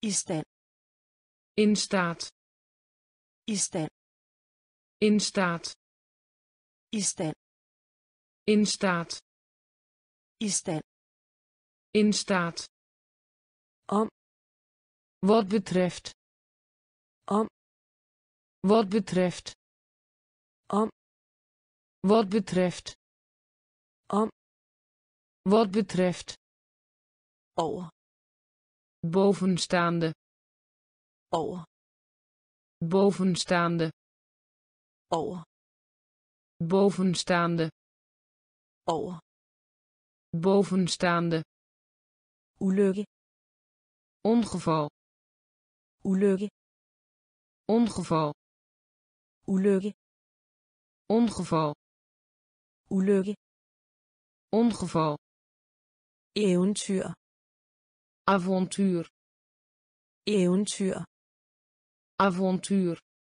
I stand. In staat. I stand. In staat. I stand. In staat. I stand. In staat. Om. Wat betreft. Om. Wat betreft. Om. Wat betreft. Om. Wat betreft. Over. Bovenstaande. Over. Bovenstaande. Over. Bovenstaande. Over. Bovenstaande. Ulykke. Ongeval. Ulykke. Ongeval. Ulykke. Ongeval. Ulykke. Ongeval. Eventyr. Avontuur. Eventyr. Avontuur.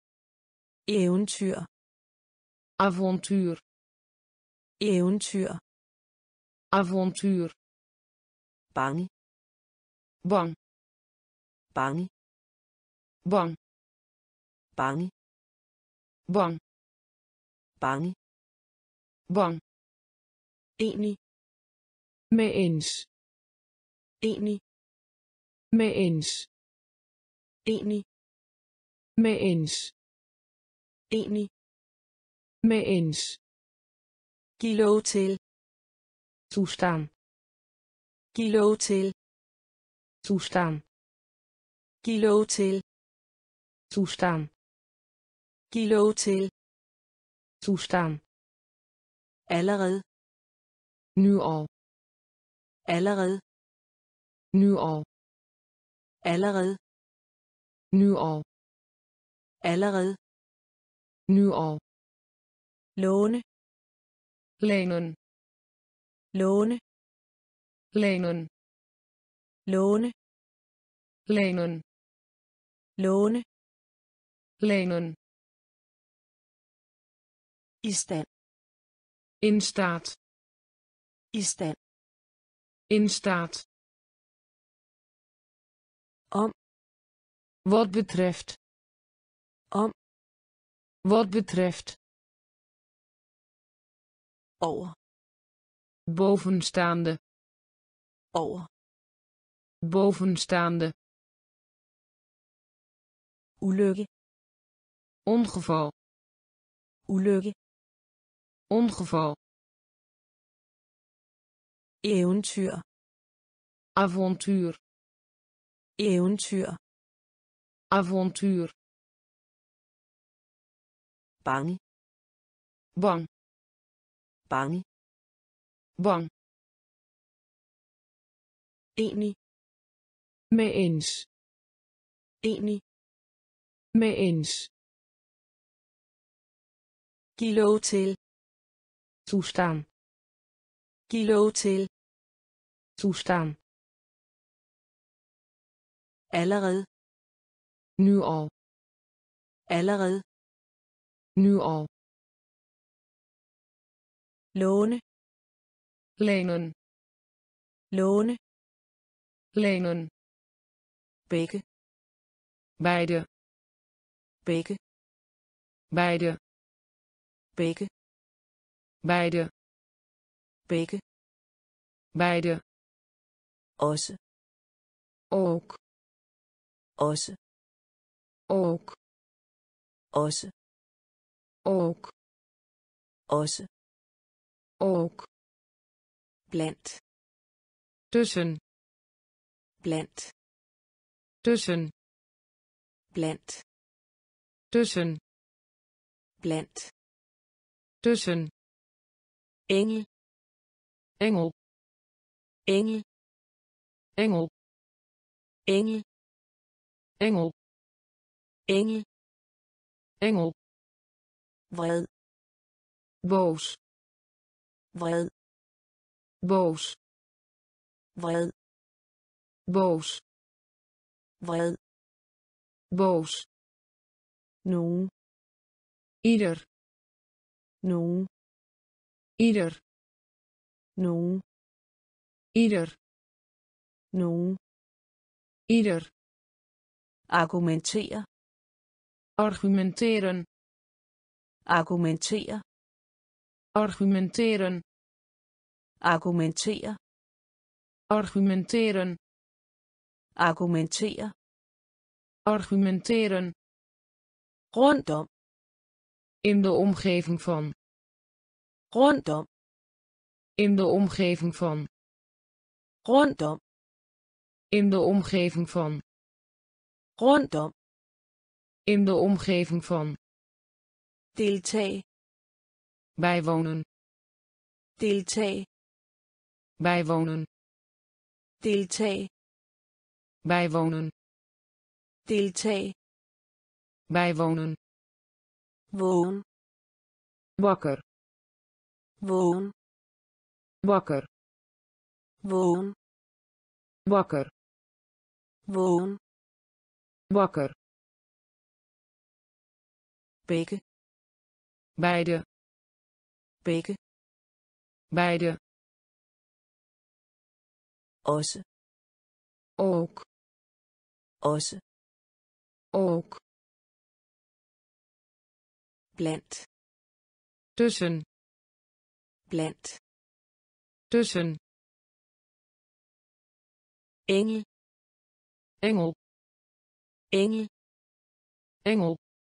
Eventyr. Avontuur. Eventyr. Avontuur. Bange. Bang. Bange. Bang. Bange. Bang. Bange. Bang. Enig. Mee eens. Enig. Mee eens. Enig. Mee eens. Enig. Mee eens. Giv lov til. Toestaan. Giv lov til. Toestaan. Giv lov til. Toestaan. Giv lov til. Toestaan. Allerede. Nu al. Allerede. Nu al. Allerede. Nu al. Allerede. Nu al. Låne. Lenen. Låne. Lenen. Låne. Lenen. Låne. Lenen. I stand. In staat. I stand. In staat. Om. Wat betreft. Om. Wat betreft. Over. Bovenstaande. Over. Bovenstaande. Ulykke. Ongeval. Ulykke. Ongeval. Eventyr. Avontuur. Eventyr. Avontuur. Bange. Bang. Bange. Bang. Enig. Mee eens. Enig. Mee eens. Giv lov til. Toestaan. Giv lov til. Toestaan. Allerede. Nu al. Allerede. Nu al. Låne. Lenen. Låne. Lenen. Begge. Beide. Begge. Beide. Begge. Beide. Begge. Beide. Også. Ook. Også. Ook. Også. Ook. Også. Ook. Blandt. Tussen. Blandt. Tussen. Blandt. Tussen. Blandt. Tussen. Engel. Engel. Engel. Engel. Engel. Engel. Engel. Engel. Vred. Boos. Vred. Boos. Vred. Boos. Vred. Boos. Nogen. Ieder. Nogen. Ieder. Nogen. Ieder. Nogen. Ieder. argumentere, argumenteren, argumentere, argumenteren, argumentere, argumenteren, argumentere, argumenteren, rondom, in de omgeving van, rondom, in de omgeving van, rondom, in de omgeving van, rondom, in de omgeving van, deltage, bijwonen, deltage, bijwonen, deltage, bijwonen, deltage, bijwonen, vågen, wakker, vågen, wakker, vågen, wakker, vågen, wakker, begge, beide, begge, beide, også, ook, også, ook, blandt, tussen, blandt, tussen, engel, engel, engel, engel,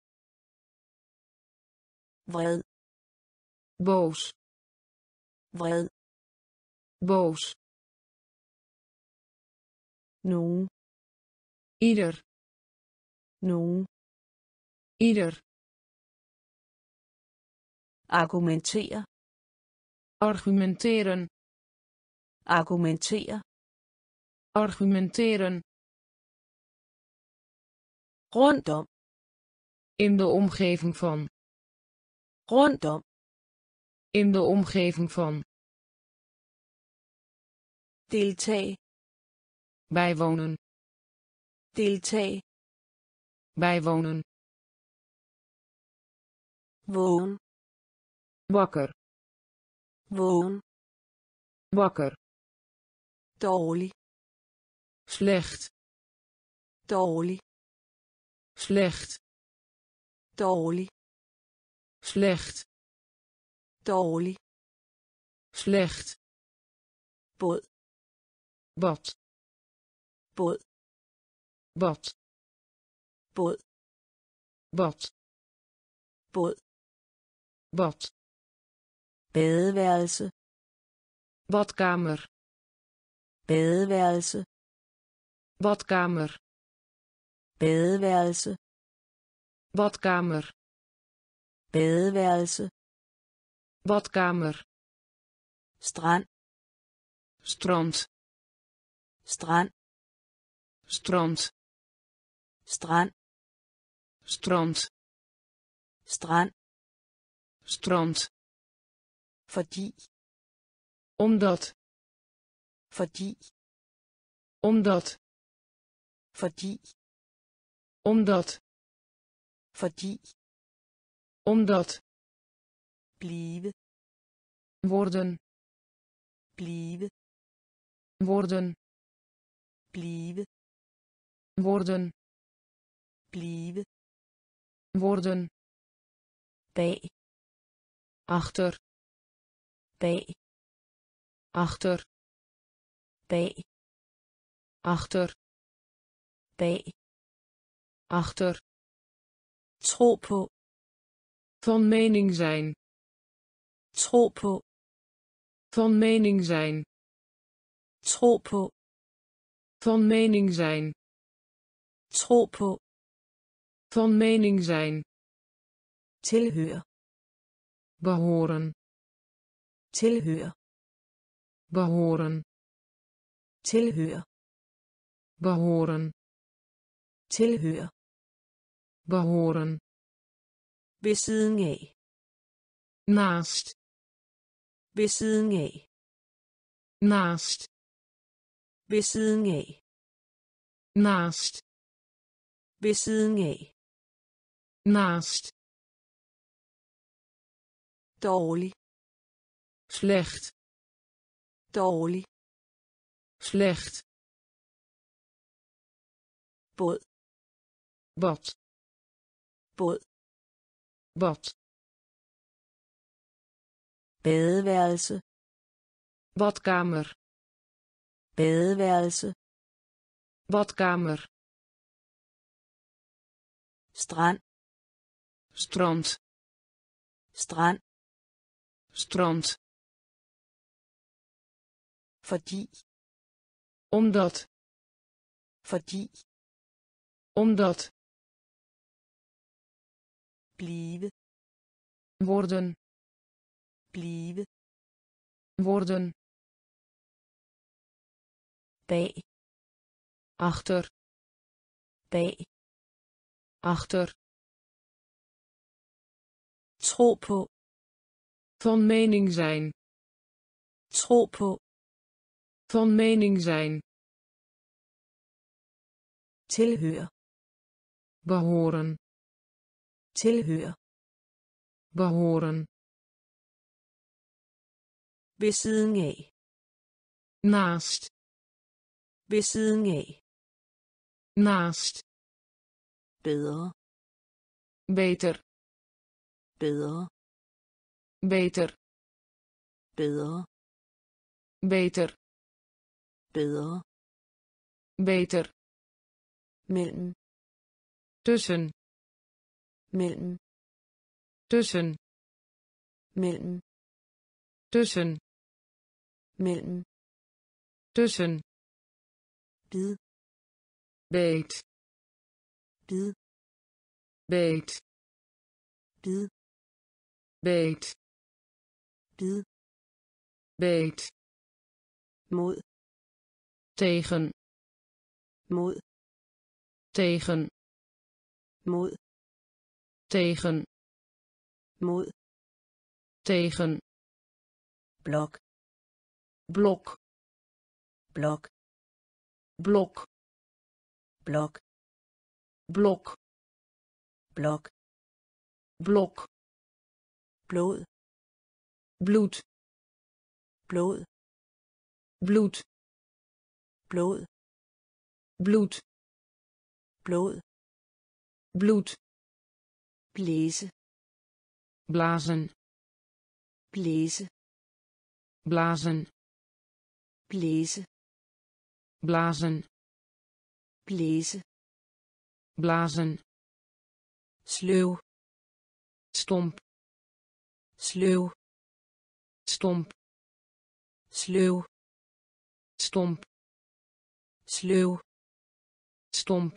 vred, boos, vred, boos, nogen, ieder, nogen, ieder, argumentere, argumenteren, argumentere, argumenteren, rondom, in de omgeving van, rondom, in de omgeving van, deltage, bijwonen, deltage, bijwonen, vågen, wakker, vågen, wakker, dårlig, slecht, dårlig, slecht, dårlig, slecht, dårlig, slecht, båd, bad, båd, bad, båd, bad, båd, bad, badeværelse, badkamer, badeværelse, badkamer, badeværelse, badkamer, badeværelse, badkamer, strand, strand, strand, strand, strand, strand, strand, strand, fordi, omdat, fordi, omdat, fordi, omdat, fordi, omdat, blive, worden, blive, worden, blive, worden, blive, worden, bag, achter, bag, achter, bag, achter, bag, achter, tro på, van mening zijn, tro på, van mening zijn, tro på, van mening zijn, tro på, van mening zijn, tilhør, behoren, tilhør, behoren, tilhør, behoren, tilhør, behoren, ved siden af, naast, ved siden af, naast, ved siden af, naast, ved siden af, naast, dårlig, slecht, dårlig, slecht, båd, bad, båd, bad, badeværelse, badkamer, badeværelse, badkamer, strand, strand, strand, strand, fordi, omdat, fordi, omdat, blive, worden, blive, worden, bag, achter, bag, achter, tro på, van mening zijn, tro på, van mening zijn, tilhør, behoren, tilhør, behoren, ved siden af, naast, ved siden af, naast, bedre, beter, bedre, beter, bedre, beter, bedre, beter, mellem, tussen, mellem, tussen, mellem, tussen, mellem, tussen, bid, beet, bid, beet, bid, beet, bid, beet, mod, tegen, mod, tegen, mod, tegen, mod, tegen, blok, blok, blok, blok, blok, blok, blok, blok, blod, bloed, blod, bloed, blod, bloed, blod, bloed, blæse, blazen, blæse, blazen, blæse, blazen, blæse, blazen, sløv, stomp, sløv, stomp, sløv, stomp, sløv, stomp,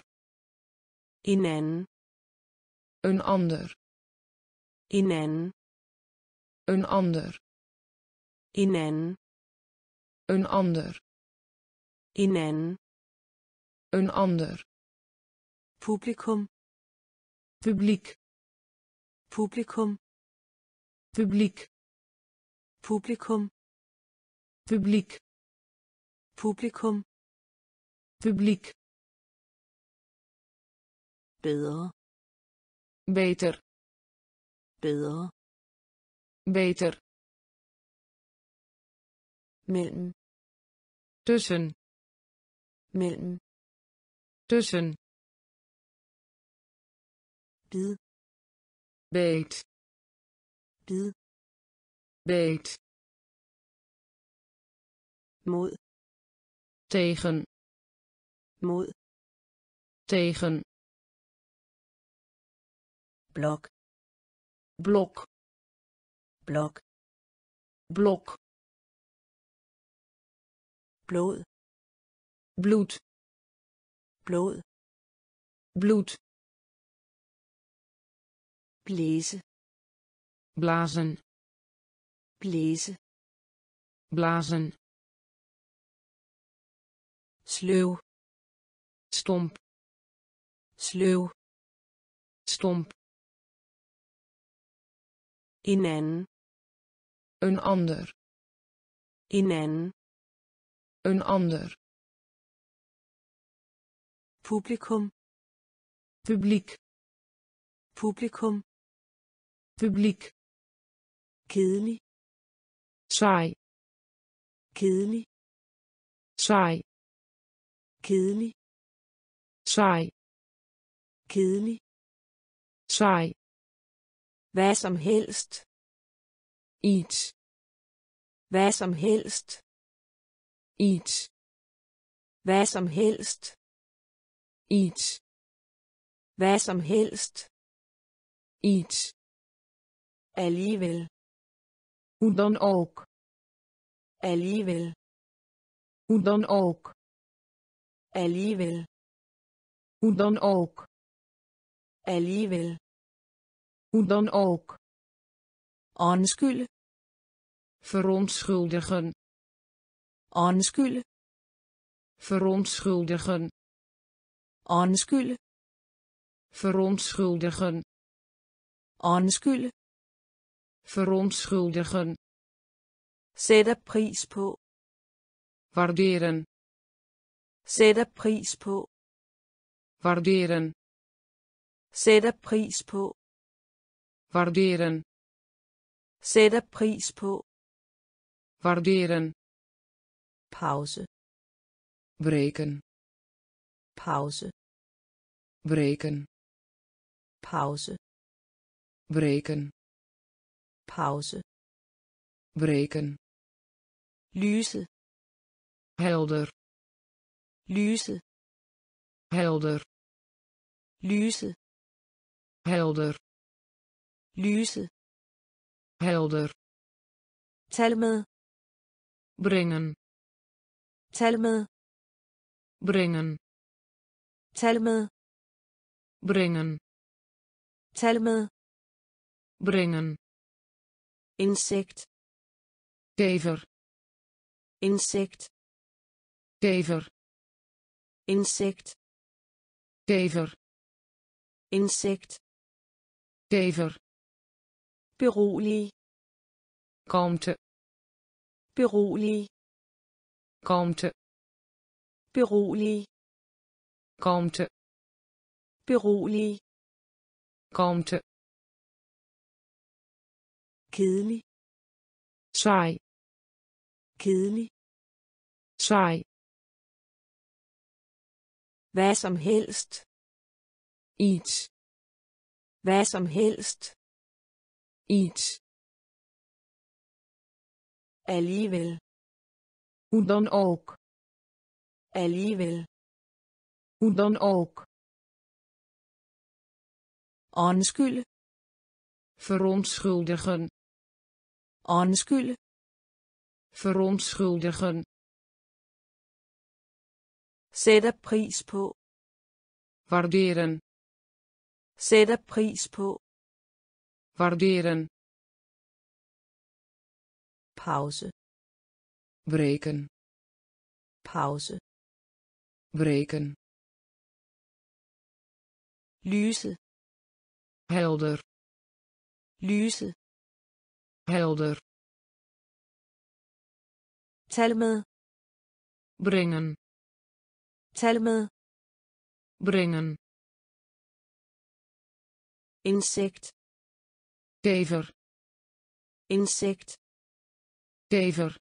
en anden, een ander, en anden, een ander, en anden, een ander, en anden, een ander, publikum, publiek, publikum, publiek, publikum, publiek, publikum, publiek, bedre, beter, bedre, beter, mellem, tussen, mellem, tussen, bid, beet, bid, beet, mod, tegen, mod, tegen, blok, blok, blok, blok, blod, bloed, blod, bloed, blæse, blazen, blæse, blazen, sløv, stomp, sløv, stomp, en anden, een ander, en anden, een ander, publikum, publiek, publikum, publiek, kedelig, saai, kedelig, saai, kedelig, saai, kedelig, saai, hvad som helst, iets, hvad som helst, iets, hvad som helst, iets, hvad som helst, iets, alligevel, hoe dan ook, alligevel, hoe dan ook, alligevel, hoe dan ook, alligevel, hoe dan ook, undskylde, verontschuldigen, undskylde, verontschuldigen, undskylde, verontschuldigen, undskylde, verontschuldigen, sætter pris på, waarderen, sætter pris på, waarderen, sætter pris på, waarderen, sætter pris på, waarderen, pause, breken, pause, breken, pause, breken, pause, breken, lyse, helder, lyse, helder, lyse, helder, lyse, helder, tal med, brengen, tal med, brengen, tal med, brengen, tal med, brengen, insect, kever, insect, kever, insect, kever, insect, kever, berolig, kalmte, berolig, kalmte, berolig, kalmte, berolig, kalmte, kedelig, saai, kedelig, saai, hvad som helst, iets, hvad som helst, iets, alligevel, hoe dan ook, alligevel, hoe dan ook, undskylde, verontschuldigen, undskylde, verontschuldigen, sætter pris på, waarderen, sætter pris på, waarderen, pause, breken, pause, breken, lyse, helder, lyse, helder, tal med, brengen, tal med, brengen, insect, kever, insect, kever,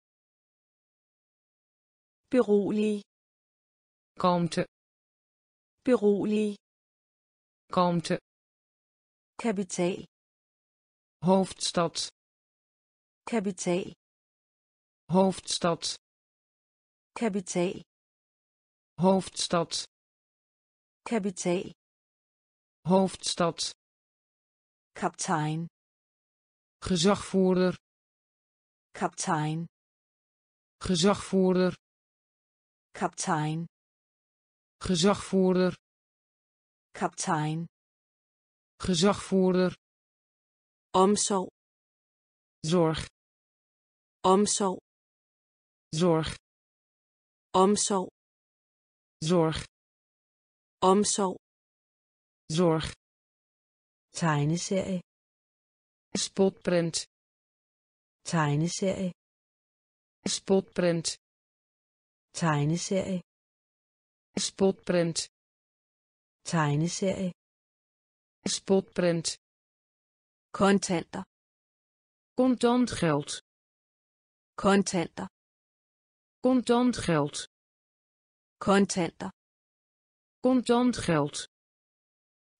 berolig, kalmte, berolig, kalmte, kapital, hoofdstad, kapital, hoofdstad, kapital, hoofdstad, kapital, hoofdstad, kaptajn, gezagvoerder, kaptajn, gezagvoerder, kaptajn, gezagvoerder, kaptajn, gezagvoerder, omsorg, zorg, omsorg, zorg, omsorg, zorg, omsorg, zorg, tegneserie, spotprint, tegneserie, spotprint, tegneserie, spotprint, tegneserie, spotprint, kontanter, contant geld, kontanter, contant geld, kontanter, contant geld,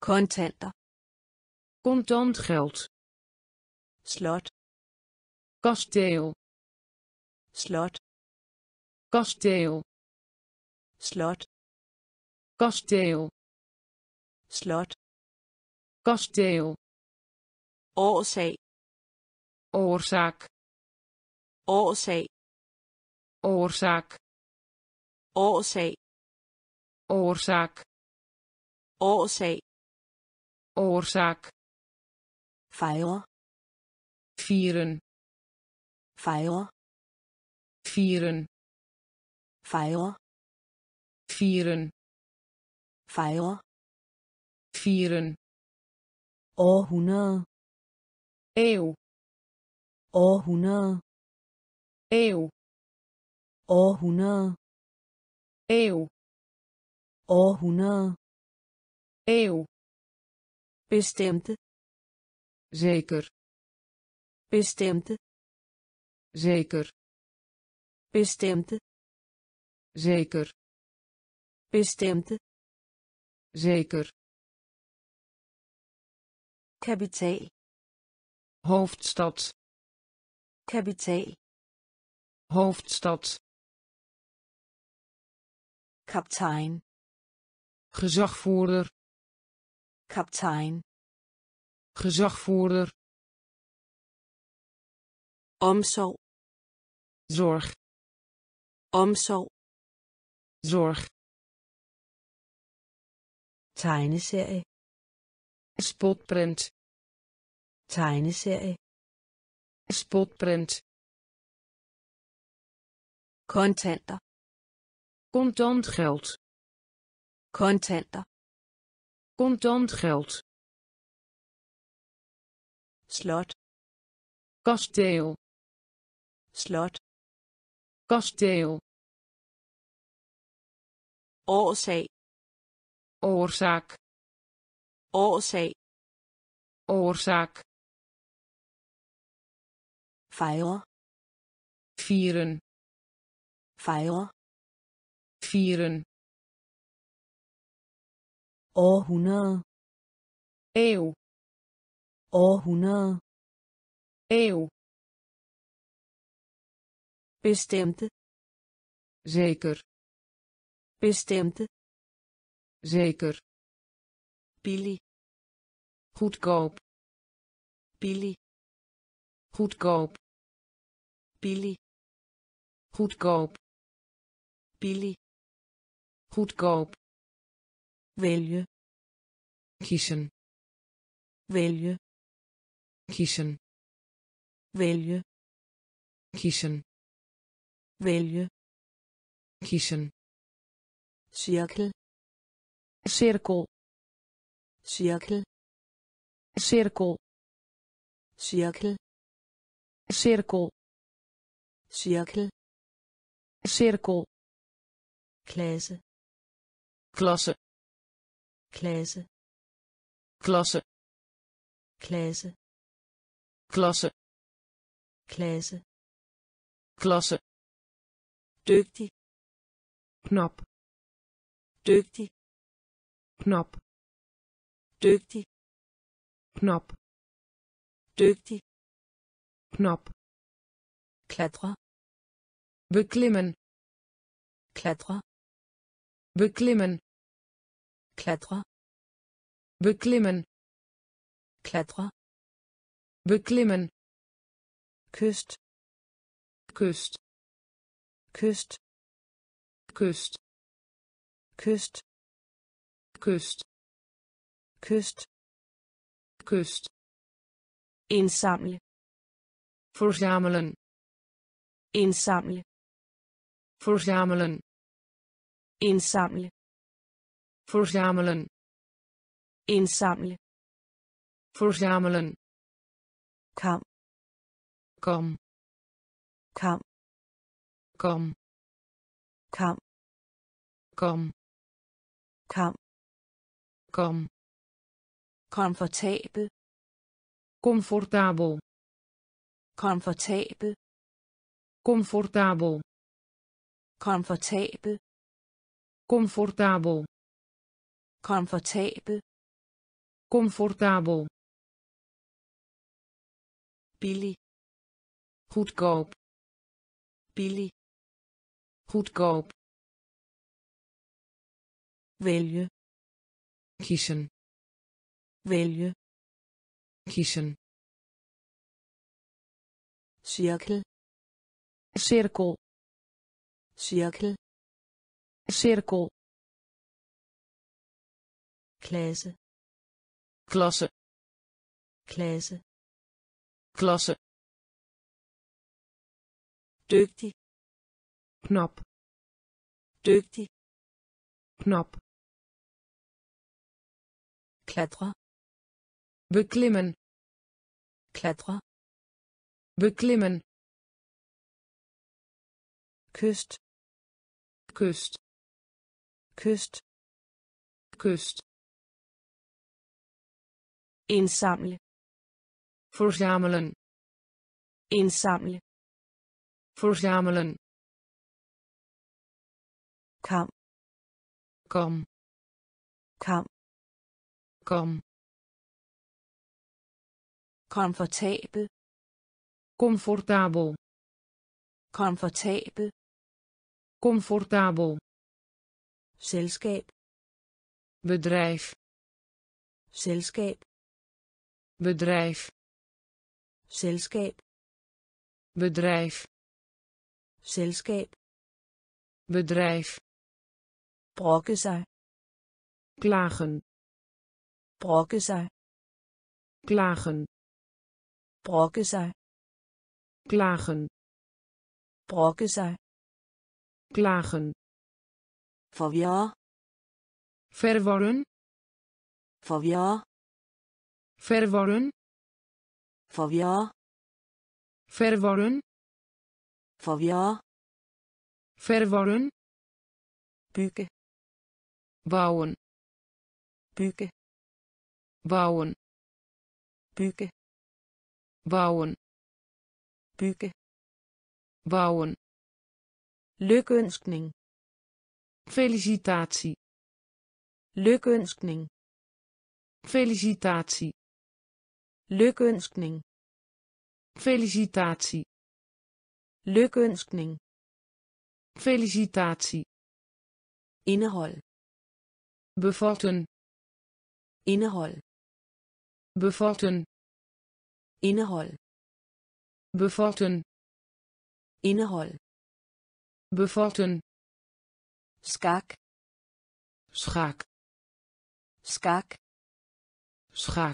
kontanter, contant geld, slot, kasteel, slot, kasteel, slot, kasteel, slot, kasteel, årsag, oorzaak, årsag, oorzaak, årsag, oorzaak, årsag, oorzaak, fejre, vieren, fejre, vieren, fejre, vieren, fejre, vieren, århundrede, eeuw, århundrede, eeuw, århundrede, eeuw, århundrede, eeuw, bestemte, zeker, bestemte, zeker, bestemte, zeker, bestemte, zeker, kapital, hoofdstad, kapital, hoofdstad, kaptajn, gezagvoerder, kaptajn, gezagvoerder, omsorg, zorg, omsorg, zorg, tegneserie, spotprint, tegneserie, spotprint, kontanter, contant geld, kontanter, contant geld, slot, kasteel, slot, kasteel, årsag, oorzaak, årsag, oorzaak, fejre, vieren, fejre, vieren, århundrede, eeuw, århundrede, eeuw, bestemte, zeker, bestemte, zeker, billig, goedkoop, billig, goedkoop, billig, goedkoop, billig, goedkoop, vælge, kiezen, vælge, kiezen, vælge, kiezen, vælge, kiezen, cirkel, cirkel, cirkel, cirkel, cirkel, cirkel, cirkel, cirkel, klasse, klasse, klasse, klasse, klasse, klasse, klasse, klasse, dygtig, knap, dygtig, knap, dygtig, knap, dygtig, knap, klatre, beklimmen, klatre, beklimmen, klatre, beklimmen, klatre, beklimmen, kyst, kust, kyst, kust, kyst, kust, kyst, kust, indsamle, verzamelen, indsamle, verzamelen, indsamle, verzamelen, indsamle, verzamelen, kam, kam, kam, kam, kam, kam, kam, kam, komfortabel, comfortabel, komfortabel, comfortabel, komfortabel, comfortabel, komfortabel, comfortabel, billig, goedkoop, billig, goedkoop, vælge, kiezen, vælge, kiezen, cirkel, cirkel, cirkel, cirkel, klasse, klasse, klasse, klasse, dygtig, knap, dygtig, knap, klatre, beklimmen, klatre, beklimmen, kyst, kust, kyst, kust, indsamle, verzamelen, indsamle, verzamelen, kam, kam, kam, kam, komfortabel, comfortabel, komfortabel, comfortabel, selskab, bedrijf, selskab, bedrijf, selskab, bedrijf, selskab, bedrijf, brokke sig, klagen, brokke sig, klagen, brokke sig, klagen, brokke sig, klagen, forvirre, verwarren, forvirre, verwarren, forvirre, verwarren, forvirre, verwarren, bygge, bouwen, bygge, bouwen, bygge, bouwen, bygge, bouwen, lykønskning, felicitatie, lykønskning, felicitatie, lykønskning, felicitatie, lykønskning, felicitatie, indehold, bevatten, indehold, bevatten, indehold, bevatten, indehold, bevatten, skak, schaak, skak, schaak,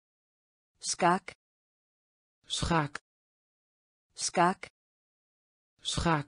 skak, schaak, skak, schaak,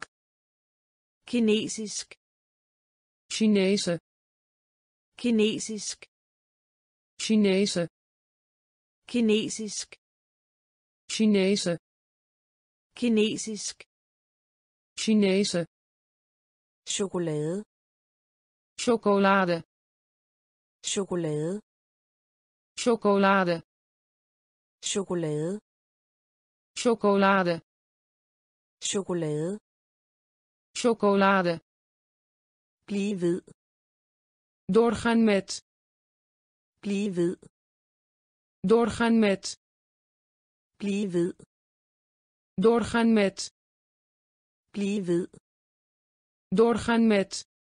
kinesisk, Chinese, kinesisk, Chinese, kinesisk, Chinese, kinesisk, Chinese, chokolade, chocolade, chokolade, chocolade, chokolade, chocolade, chokolade, chocolade, bliv ved, doorgaan met, bliv ved, doorgaan met, bliv ved, doorgaan met, bliv ved, doorgaan met,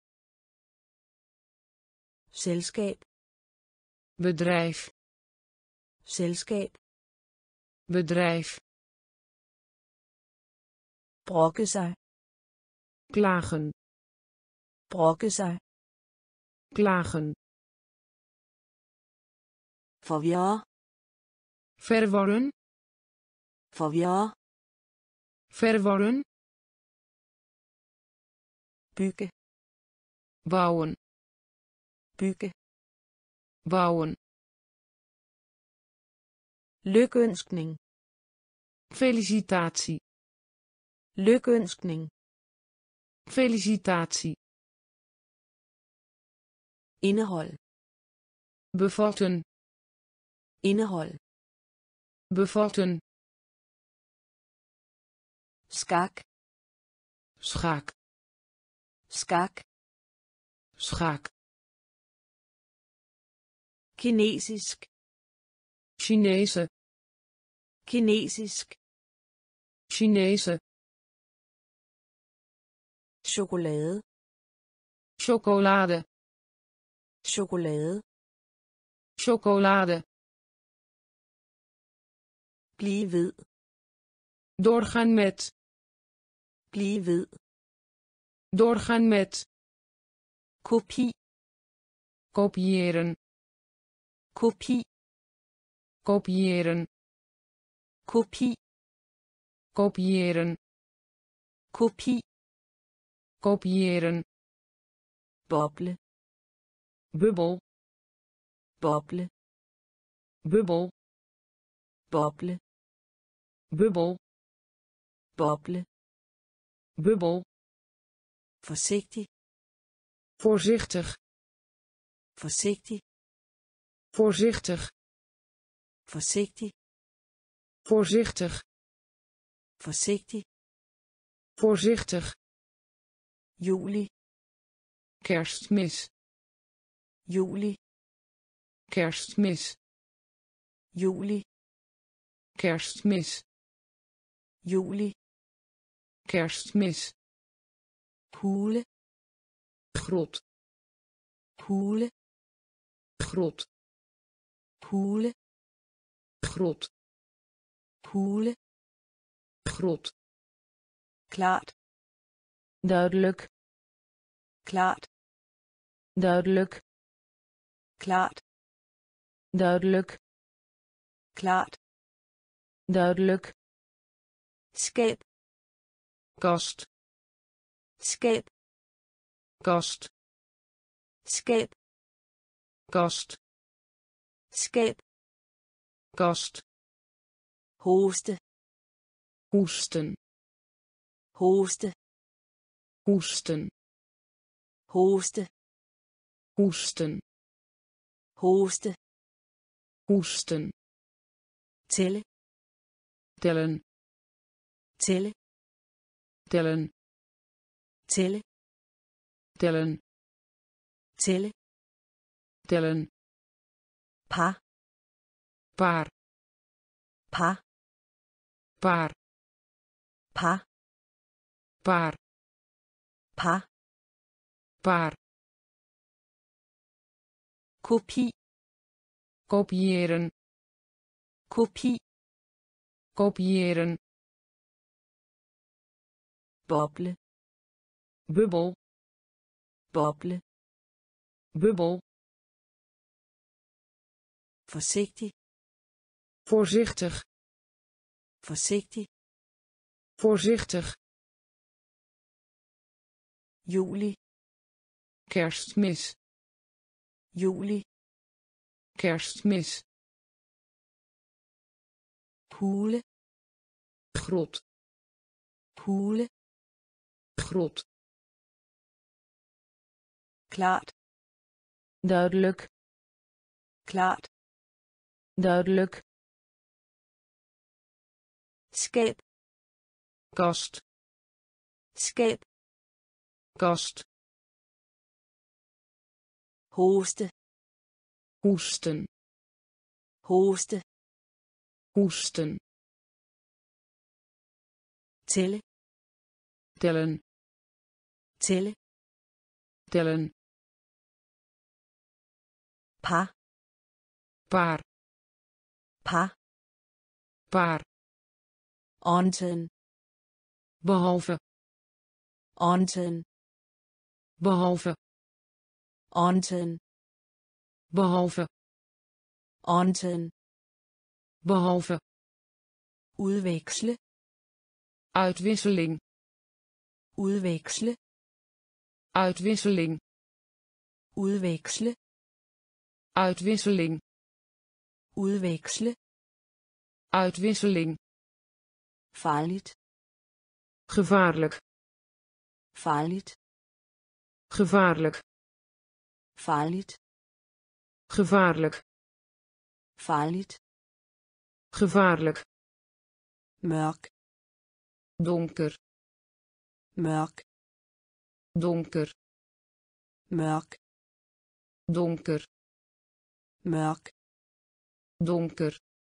selskab, bedrijf, selskab, bedrijf, brokke sig, klagen, brokke sig, klagen, forvirre, verwarren, forvirre, verwarren, bygge, bouwen, bygge, bouwen, lykønskning, felicitatie, lykønskning, felicitatie, indehold, bevatten, indehold, bevatten, skak, schaak, skak, schaak, kinesisk, Chinese, kinesisk, Chinese, chokolade, chocolade, chokolade, chocolade, blive ved, doorgaan met, blive ved, doorgaan met, kopi, kopiëren, kopi, kopiëren, kopi, kopiëren, kopi, kopiëren, boble, bubbel, boble, bubbel, boble, bubbel, boble, bubbel, voorzichtig, voorzichtig, voorzichtig, voorzichtig, voorzichtig, voorzichtig, voorzichtig, voorzichtig, juli, kerstmis, juli, kerstmis, juli, kerstmis, juli, kerstmis, hule, grot, hule, grot, hule, grot, hule, grot, klart, duidelijk, klart, duidelijk, klart, duidelijk, klart, duidelijk, skab, kast, skab, kast, skab, kast, skab, kast, hoste, hoesten, hoste, hoesten, hoste, hoesten, hoste, hoesten, tælle, tellen, tælle, tellen, tælle, tellen, tælle, tellen, par, paar, par, paar, par, paar, par, paar, kopi, kopiëren, kopi, kopiëren, boble, bubbel, boble, bubbel, voorzichtig, voorzichtig, voorzichtig, voorzichtig, juli, kerstmis, juli, kerstmis, hule, grot, hule, grot, klart, duidelijk, klart, duidelijk, skab, kast, skab, kast, hoste, hoesten, hoste, hoesten, tælle, tellen, tælle, tellen, par, paar, par, paar, onten, behalve, onten, behalve, onten, behalve, onten, behalve, udveksle, uitwisseling, udveksle, uitwisseling, udveksle, uitwisseling, udveksle, uitwisseling, farligt, gevaarlijk, farligt, gevaarlijk, farligt, gevaarlijk, farligt, gevaarlijk, mørk, donker, mørk, donker, mørk, donker, mørk, donker,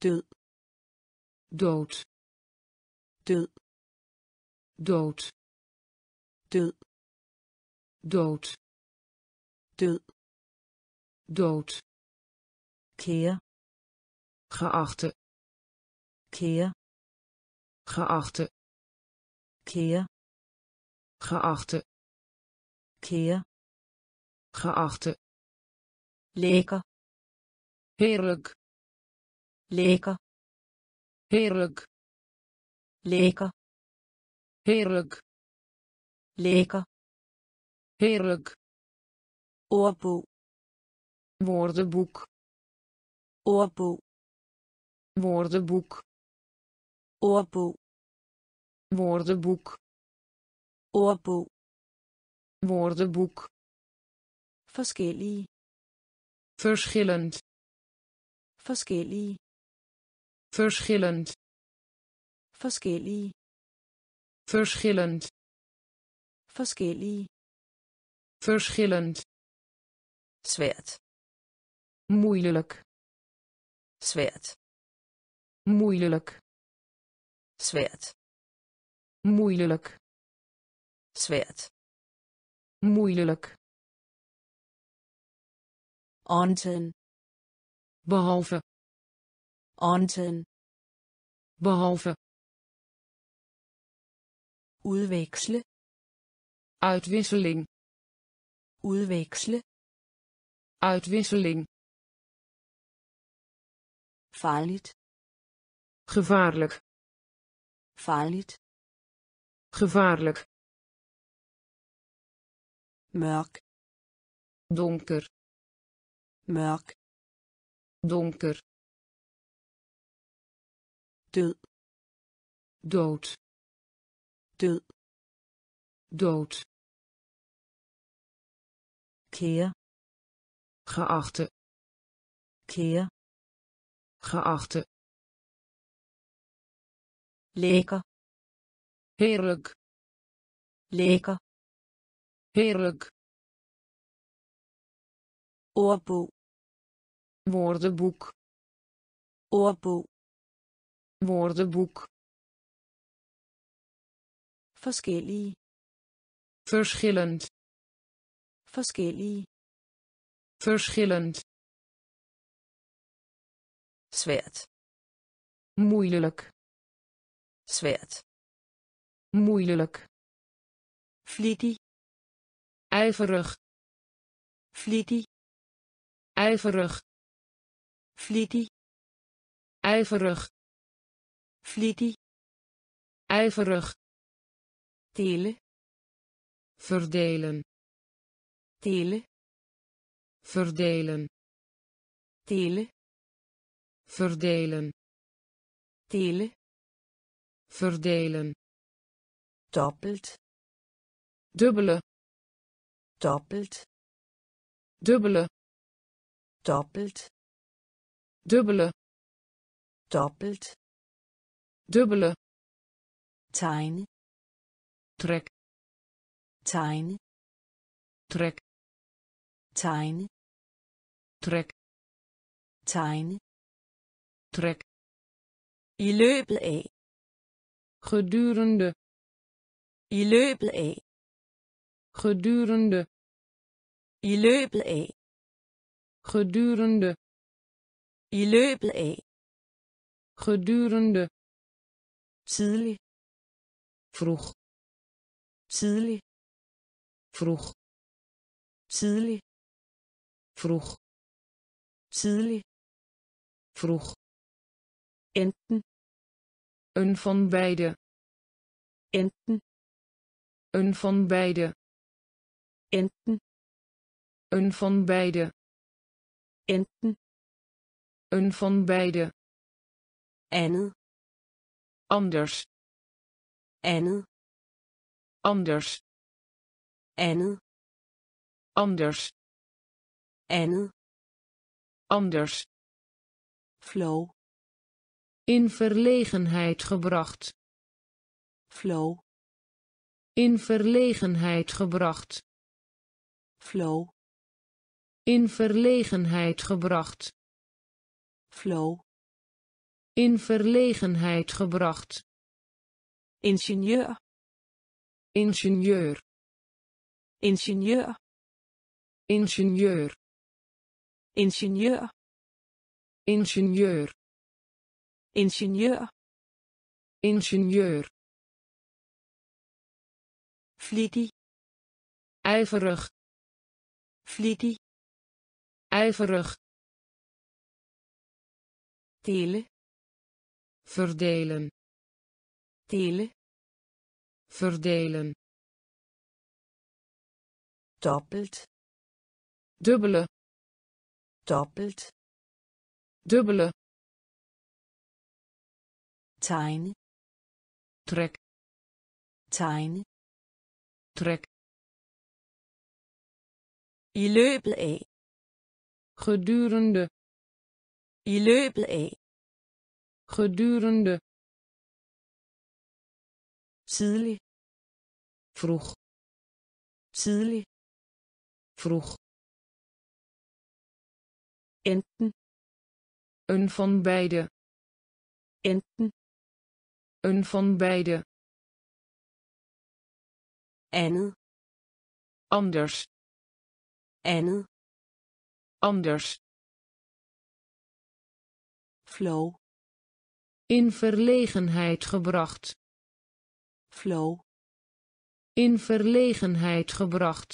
død, dood, død, dood, død, dood, død, dood, kære, geachte, kære, geachte, kære, geachte, kære, geachte, lækker, heerlijk, lækker, heerlijk, lækker, heerlijk, lækker, heerlijk, ordbog, woordenboek, ordbog, woordenboek, ordbog, woordenboek, ordbog, woordenboek, forskellige, verschillend, forskellige, verschillend, forskellige, verschillend, forskellige, verschillend, svært, moeilijk, svært, moeilijk, svært, moeilijk, svært, moeilijk, onten, behalve, onten, behalve, udveksle, uitwisseling, udveksle, uitwisseling, farligt, gevaarlijk, farligt, gevaarlijk, mørk, donker, mørk, donker, død, dood, død, dood, kære, geachte, kære, geachte, lækker, heerlijk, lækker, heerlijk, ordbog, woordenboek, ordbog, woordenboek, forskellige, verschillend, forskellige, verschillend, svært, moeilijk, svært, moeilijk, flittig, ijverig, flittig, ijverig, flittig, ijverig, flittig, ijverig, dele, verdelen, dele, verdelen, dele, verdelen, dele, verdelen, dobbelt, dubbele, dobbelt, dubbele, dobbelt, dubbele, dobbelt, dubbele, tegne, trek, tegne, trek, tegne, trek, tegne, trek, i løbet af, gedurende, i løbet af, gedurende, i løbet af, gedurende, i løbet af, gedurende, tidlig, vroeg, tidlig, vroeg, tidlig, vroeg, tidlig, vroeg, enten, een van beide, enten, een van beide, enten, een van beide, enten, een van beide, andet, anders, andet, anders, andet, anders, andet, anders, flow, in verlegenheid gebracht, flow, in verlegenheid gebracht, flow, in verlegenheid gebracht, flow, In verlegenheid gebracht. Ingenieur. Ingenieur. Ingenieur. Ingenieur. Ingenieur. Ingenieur. Ingenieur. Ingenieur. Flittig. Ijverig. Flittig. Ijverig. Delen. Verdelen. Delen. Verdelen. Doppelt. Dubbele. Doppelt. Dubbele. Tegne. Trek. Tegne. Trek. I løbet af. Gedurende. I løbet af. Gedurende. Tidlig. Vroeg. Tidlig. Vroeg. Enten. Een van beide. Enten. Een van beide. Andet. Anders. Andet. Anders. Flow. In verlegenheid gebracht. Flow. In verlegenheid gebracht.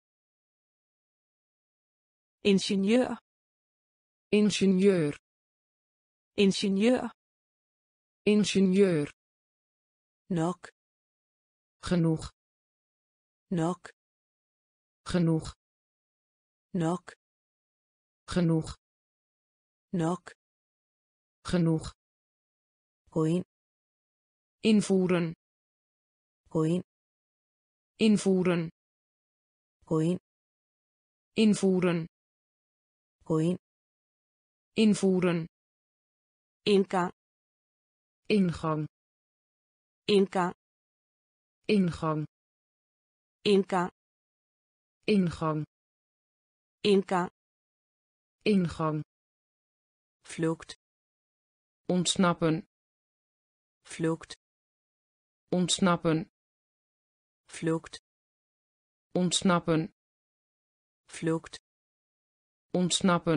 Ingenieur. Ingenieur. Ingenieur. Ingenieur. Nok. Genoeg. Nok. Genoeg. Nok. Genoeg. Nok. Genoeg. Gå ind. Invoeren. Gå ind. Invoeren. Gå ind. Invoeren. Gå ind. Invoeren. Indgang. Ingang. Indgang. Ingang. Indgang. Ingang. Indgang. Ingang. Flucht. Ontsnappen. Flucht. Ontsnappen. Flucht. Ontsnappen. Flucht. Ontsnappen.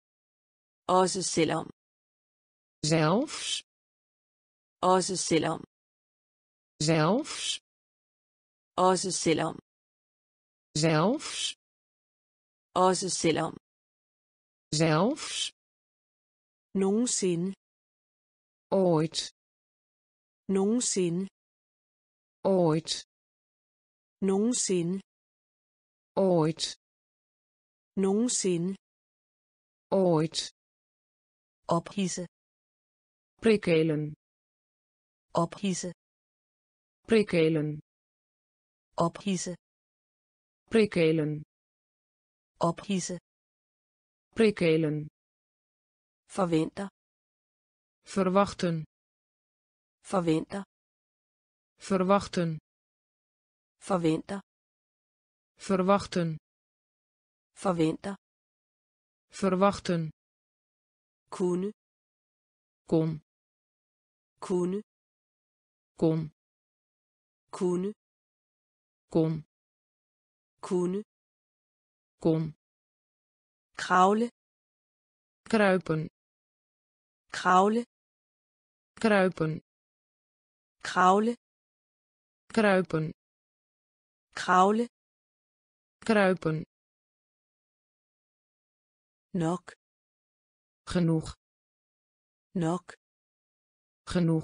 Også selvom. Zelfs. Også selvom. Zelfs. Også selvom. Zelfs. Også selvom. Zelfs. Nogensinde. Ooit. Nogensinde. Ooit. Nogensinde. Ooit. Nogensinde. Ooit. Ophidse. Prikkelen. Ophidse. Prikkelen. Ophidse. Prikkelen. Ophidse. Prikkelen. Forventer. Verwachten. Forventer. Verwachten. Forventer. Verwachten. Forventer. Verwachten. Kunne. Kon. Kunne. Kon. Kunne. Kon. Kunne. Kon. Kravle. Kruipen. Kravle. Kruipen. Kravle. Kruipen. Kravle. Kruipen. Nok. Genoeg. Nok. Genoeg.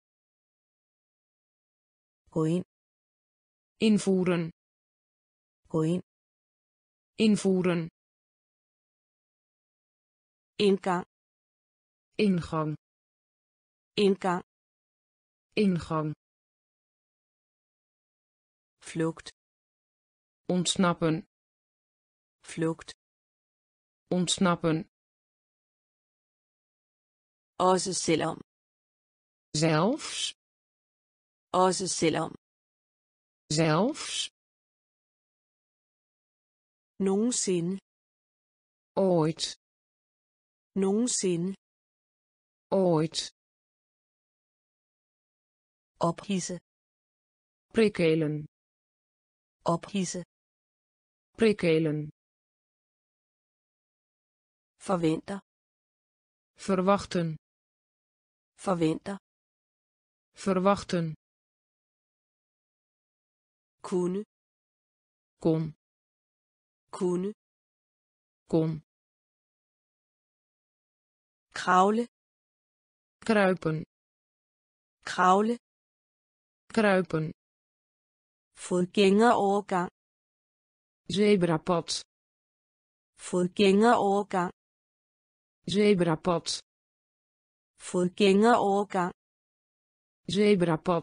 Gå ind. Invoeren. Gå ind. Invoeren. Indgang. Ingang. Indgang. Ingang. Flucht. Ontsnappen. Flucht. Ontsnappen. Også selvom. Zelfs. Også selvom. Zelfs. Nogensinde. Ooit. Nogensinde. Ooit. Ophidse. prikkelen, Ophidse. prikkelen, Forventer. verwachten, Forventer. verwachten, Kunne. kon, Kunne. kon, Kravle. kruipen, Kravle. kruipen, Fodgængerovergang. zebrapad, Fodgængerovergang. zebrapad, Fodgængerovergang. zebrapad,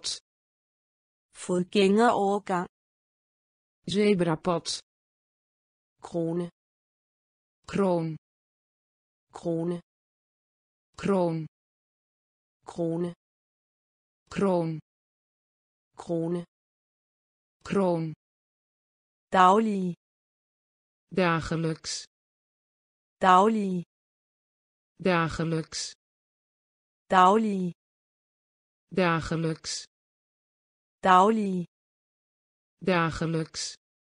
Fodgængerovergang. zebrapad, Krone. kroon, Krone. kroon, Krone. kroon, Krone. kroon, Daglige. dagelijks, Daglige. dagelijks, Daglige. dagelijks, Daglige. dagelijks,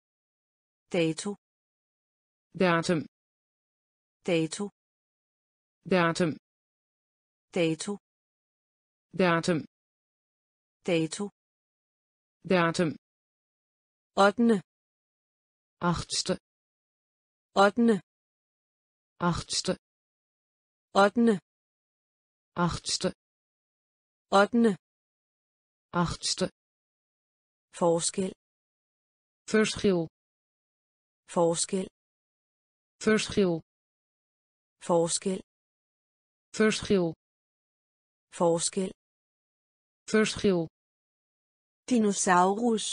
Dato. datum, Dato. datum, Dato. datum, Dato. datum, 8. achtste, 8. achtste, 8. achtste, 8. achtste, Forskel. verschil, Forskel. verschil, Forskel. verschil, Forskel. verschil, Dinosaurus.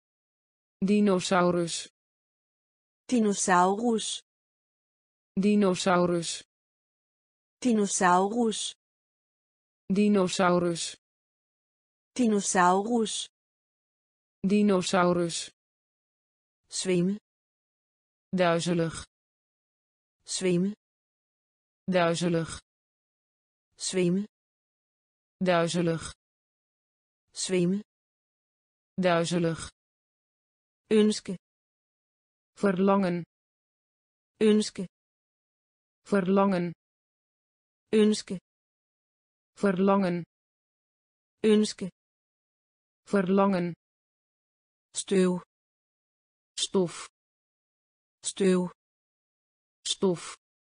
dinosaurus, Dinosaurus. dinosaurus, Dinosaurus. dinosaurus, Dinosaurus. dinosaurus, Swimmel. duizelig, Swimmel. duizelig, Swimmel. duizelig, Swimmel. duizelig, Ønske. verlangen, Ønske. verlangen, Ønske. verlangen, Ønske. verlangen, Støv. stof, Støv. stof,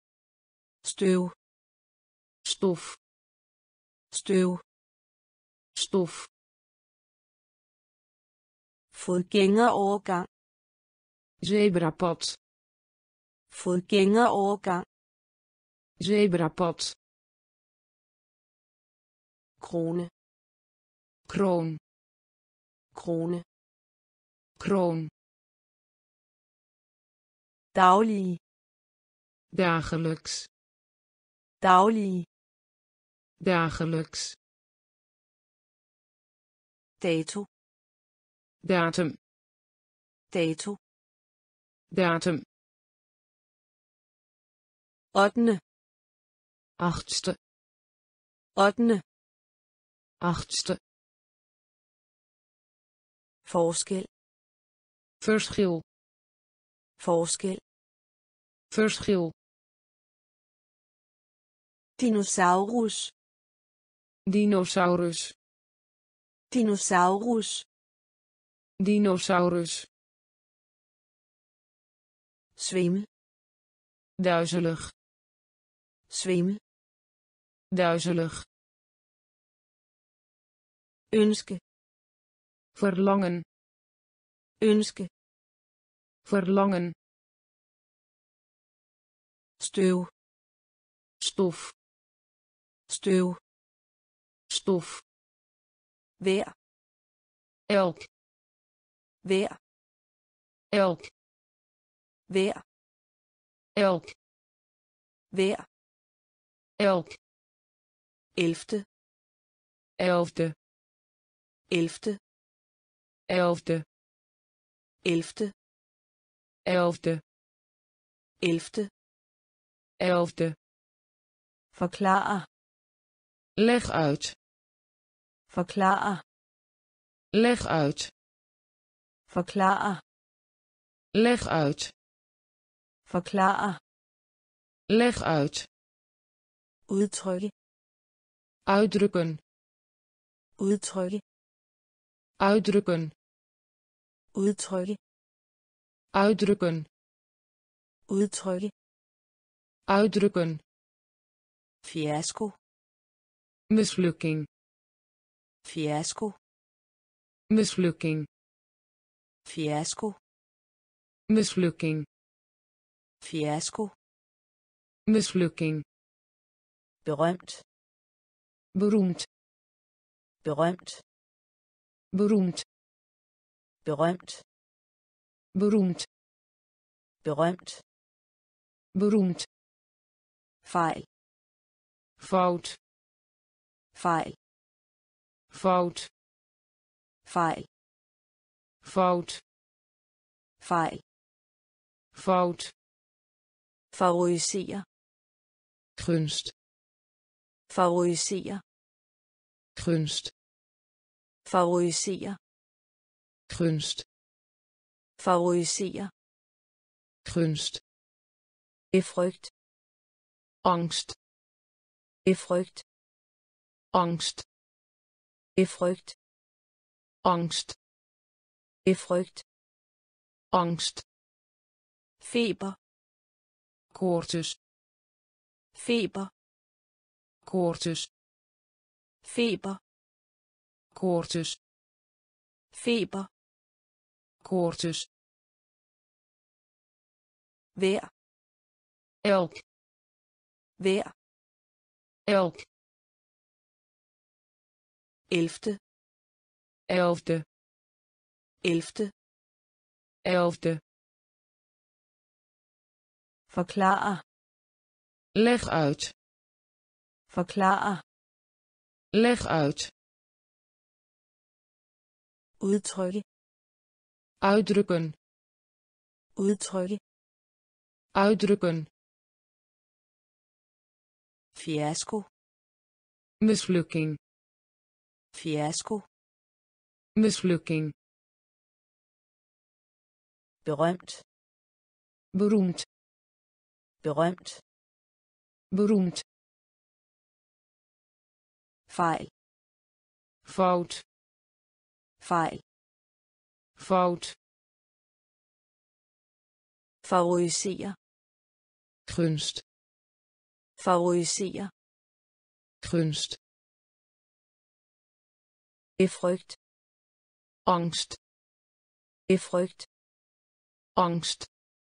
Støv. stof, Støv. stof, Fodgængerovergang. zebrapad, Fodgængerovergang. zebrapad, Krone. kroon, Krone. kroon, Daglige. dagelijks, Daglige. dagelijks, Dato. datum, Dato. datum, 8. achtste, 8. achtste, Forskel. verschil, Forskel. verschil, Dinosaurus. dinosaurus, Dinosaurus. dinosaurus, Swimmel. duizelig, Swimmel. duizelig, Ønske. verlangen, Ønske. verlangen, Støv. stof, Støv. stof, Vær. elk, Vær. elk, Vær. elk, Vær. elk, 11. elfde, 11. elfde, 11. 11de, 11. 11de, Forklare. leg uit, Forklare. Leg uit. Forklare. Leg uit. Forklare. Leg uit. Udtrykke. Uitdrukken. Udtrykke. Uitdrukken. Udtrykke. Uitdrukken. Udtrykke. Uitdrukken. Fiasko. Mislukking. Fiasko. Mislukking. Fiasko. Mislukking. Fiasko. Mislukking. Berømt. Beroemd. Berømt. Beroemd. Berømt. Beroemd. Berømt. Beroemd. Fejl. Fout. Fejl. Fout. Fejl. Fout. Fejl. Fout. Favorisere. Gunst. Favorisere. Gunst. Favorisere. Gunst. Favorisere. Gunst. Befrygt. Angst. Befrygt. Angst. Befrygt. Angst. Befrygt. Angst. Feber. Koorts. Feber. Koorts. Feber. Koorts. Feber. Koorts. Vær. Elk. Vær. Elk. 11. 11e. 11. 11e. Forklare. Leg uit. Forklare. Leg uit. Udtrykke. Uitdrukken. Udtrykke. Uitdrukken. Fiasko. Mislukking. Fiasko. Mislukking. Berømt. Beroemd. Berømt. Beroemd. Fejl. Fout. Fejl. Fout. Favorisere. Gunst. Favorisere. Gunst. Befrygt. Angst. Befrygt. Angst.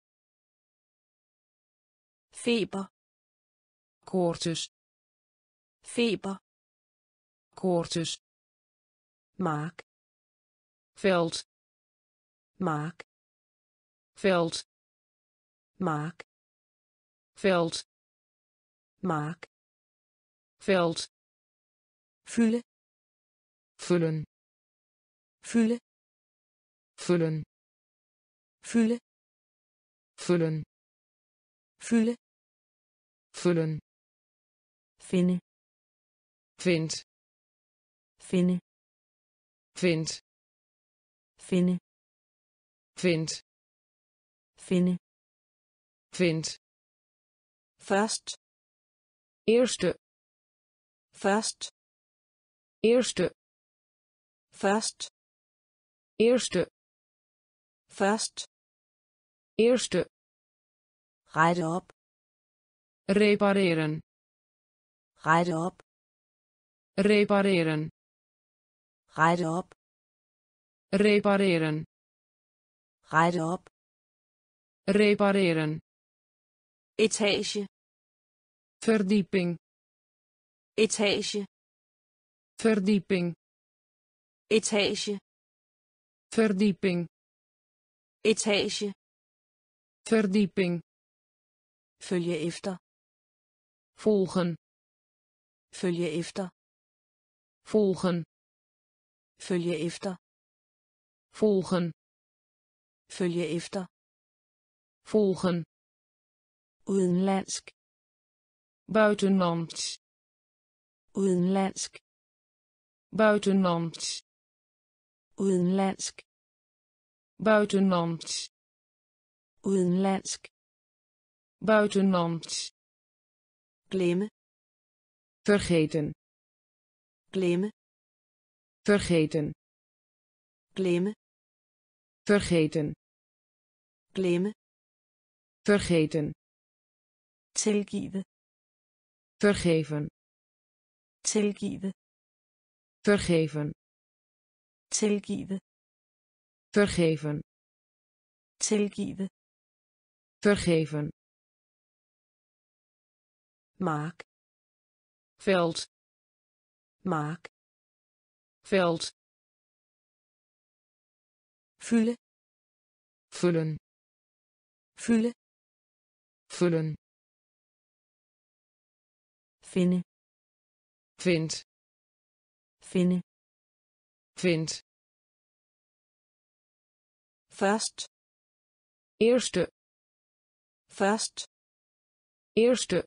Feber. Koorts. Feber. Koorts. Mark. Veld. Mark. Veld. Mark. Veld. Mark. Veld. Fylde. Vullen. Fylde. Vullen. Fylde. Vullen. Fylde. Vullen. Finde. Vind. Finde. Vind. Finde. Vind. Finde. Vind. Først. Eerste. Først. Eerste. Først. Eerste. Først. Eerste. Rette op. Repareren. Rette op. Repareren. Rette op. Repareren. Rette op. Repareren. Etage. Verdieping. Etage. Verdieping. Etage. Verdieping. Etage. Verdieping. Følge efter. Volgen. Følge efter. Volgen. Følge efter. Volgen. Følge efter. Volgen. Udenlandsk. Buitenlands. Udenlandsk. Buitenlands. Udenlandsk. Buitenlands. Udenlandsk. Buitenlands. Glemme. Vergeten. Glemme. Vergeten. Glemme. Vergeten. Glemme. Vergeten. Tilgive. Vergeven. Tilgive. Vergeven. Tilgive. Vergeven. Tilgive. Vergeven. Mark. Veld. Mark. Veld. Fylde. Vullen. Fylde. Vullen. Finde. Vind. Finde. Vind. Først. Eerste. Først. Eerste.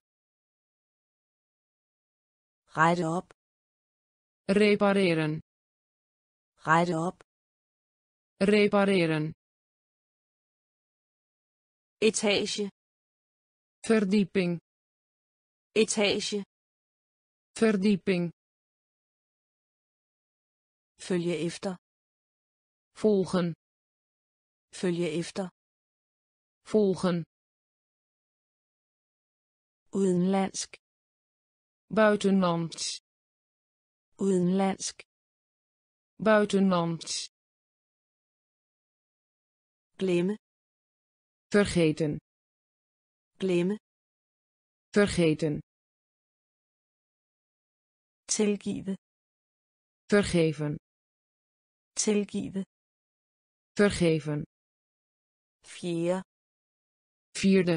Rette op. Repareren. Rette op. Repareren. Etage. Verdieping. Etage. Verdieping. Følge efter. Volgen. Følge efter. Volgen. Udenlandsk. Buitenlands. Udenlandsk. Buitenlands. Glemme. Vergeten. Glemme. Vergeten. Tilgive. Vergeven. Tilgive. Vergeven. Fjerde. Vierde.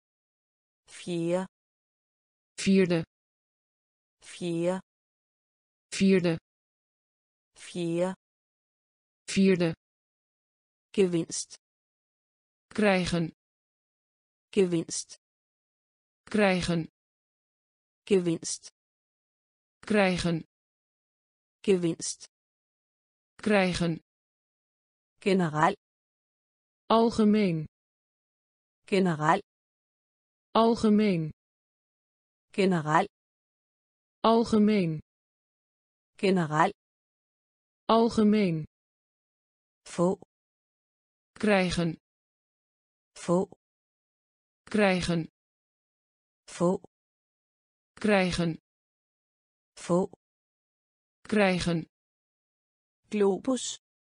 Fjerde. Vierde. Fjerde. Vierde. Fjerde. Vierde. Gevinst. Krijgen. Gevinst. Krijgen. Gevinst. Krijgen. Gevinst. Krijgen. General. Algemeen. General. Algemeen. General. Algemeen. General. Algemeen. Få. Krijgen. Få. Krijgen. Få. Krijgen. Få. Krijgen. Globus.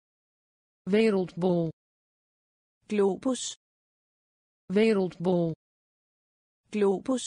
Wereldbol. Globus. Wereldbol. Globus.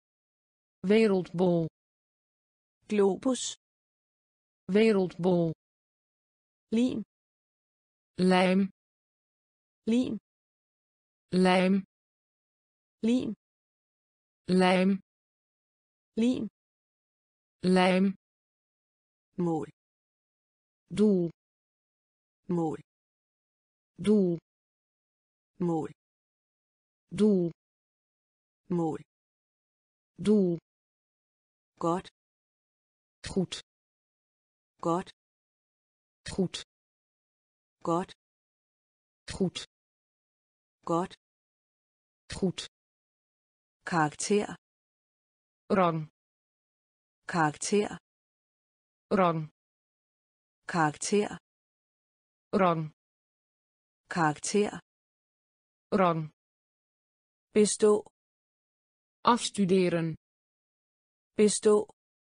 Wereldbol. Globus. Wereldbol. Lim. Lijm. Lim. Lijm. Lim. Lijm. Lim. Lijm. Mål. Doel. Mål. Doel. Mål. Doel. Mål. Doel. Godt. Goed. Godt. Goed. Godt. Goed. Godt. Goed. Karakter. Rang. Karakter. Rang. Karakter. Rang. Karakter. Rang. Bestå. Afstuderen. Bestå.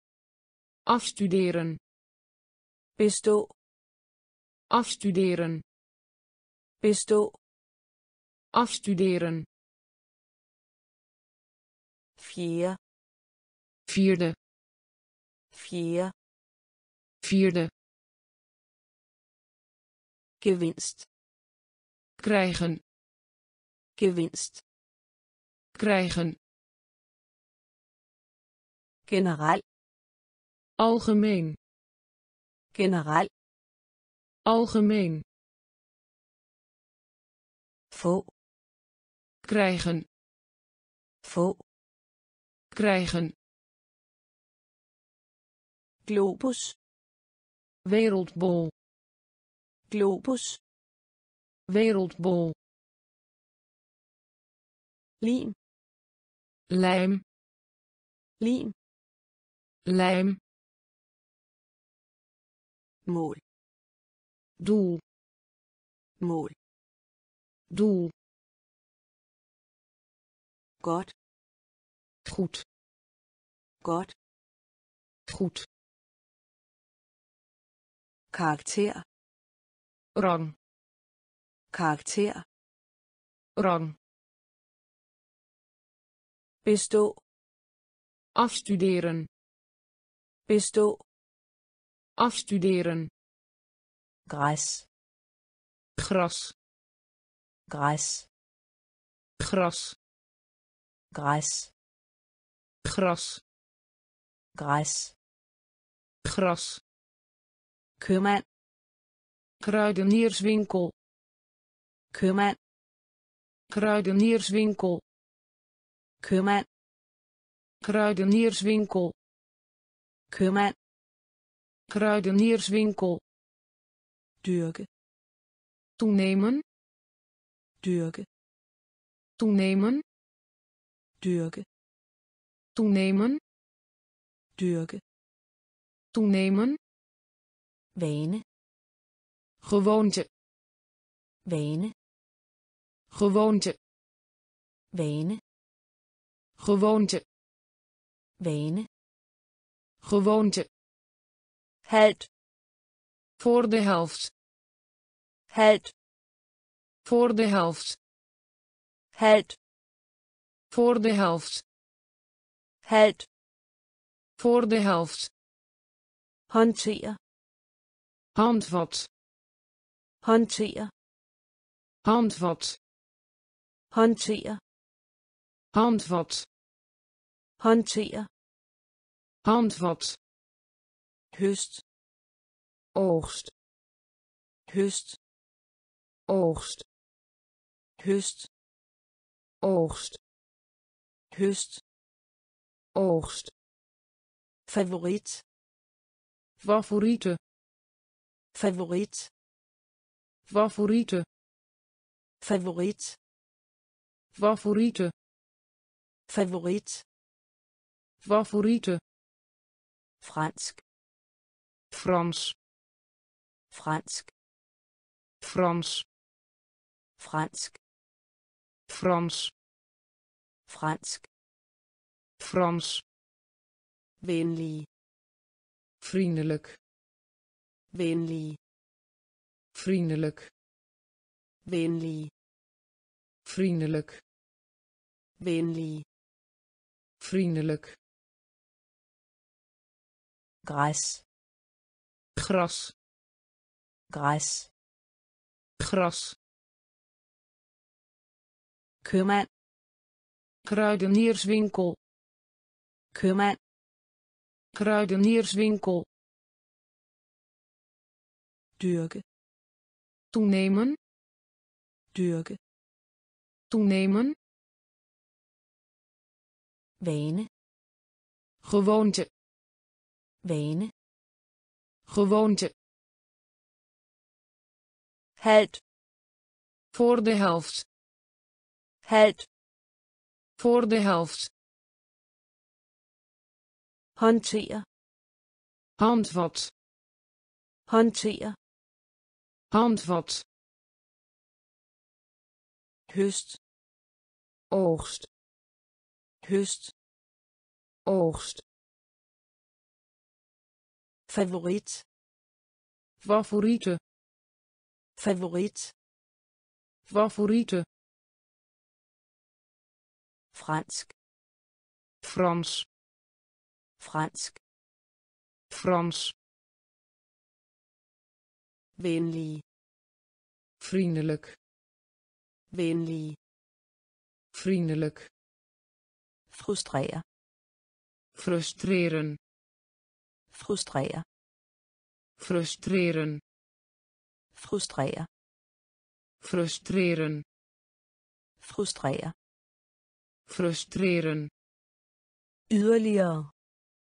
Afstuderen. Bestå. Afstuderen. Bestå. Afstuderen. Fjerde. Vierde. Fjerde. Vierde. Gevinst. Krijgen. Gevinst. Krijgen. General. Algemeen. General. Algemeen. Få. Krijgen. Få. Krijgen. Globus. Wereldbol. globus, wereldbol, lim, lijm, lim, lijm, mål, doel, mål, doel, godt, goed, godt, goed, karakter, rang, karakter, rang, bestå, afstuderen, bestå, afstuderen, græs, gras, græs, gras, græs, gras, græs, gras, købmand, kruidenierswinkel, købmand, kruidenierswinkel, købmand, kruidenierswinkel, købmand, kruidenierswinkel, dyrke, toenemen, dyrke, toenemen, dyrke, toenemen, dyrke, toenemen, vane, gewoonte, vane, gewoonte, vane, gewoonte, vane, gewoonte, halvt, voor de helft, halvt, voor de helft, halvt, voor de helft, halvt, voor de helft, håndtere, handvat, håndtere, handvat, håndtere, handvat, håndtere, handvat, høst, oogst, høst, oogst, høst, oogst, høst, oogst, favorit, favoriete, favorit, favoriete, favorit, favoriete, favorit, favoriete, fransk, Frans, fransk, Frans, fransk, Frans, fransk, Frans, venlig, vriendelijk, venlig, vriendelijk, venlig, vriendelijk, venlig, vriendelijk, græs, gras, græs, gras, købmand, kruidenierswinkel, købmand, kruidenierswinkel, dyrke, toenemen, dyrke, toenemen, vane, gewoonte, vane, gewoonte, halvt, voor de helft, halvt, voor de helft, håndtere, handvat, håndtere, handvat, høst, oogst, høst, oogst, favorit, favoriete, favorit, favoriete, fransk, Frans, fransk, Frans, venlig, vriendelijk, venlig, vriendelijk, frustrere, frustreren, frustrere, frustreren, frustrere, frustreren, frustrere, frustreren, yderligere,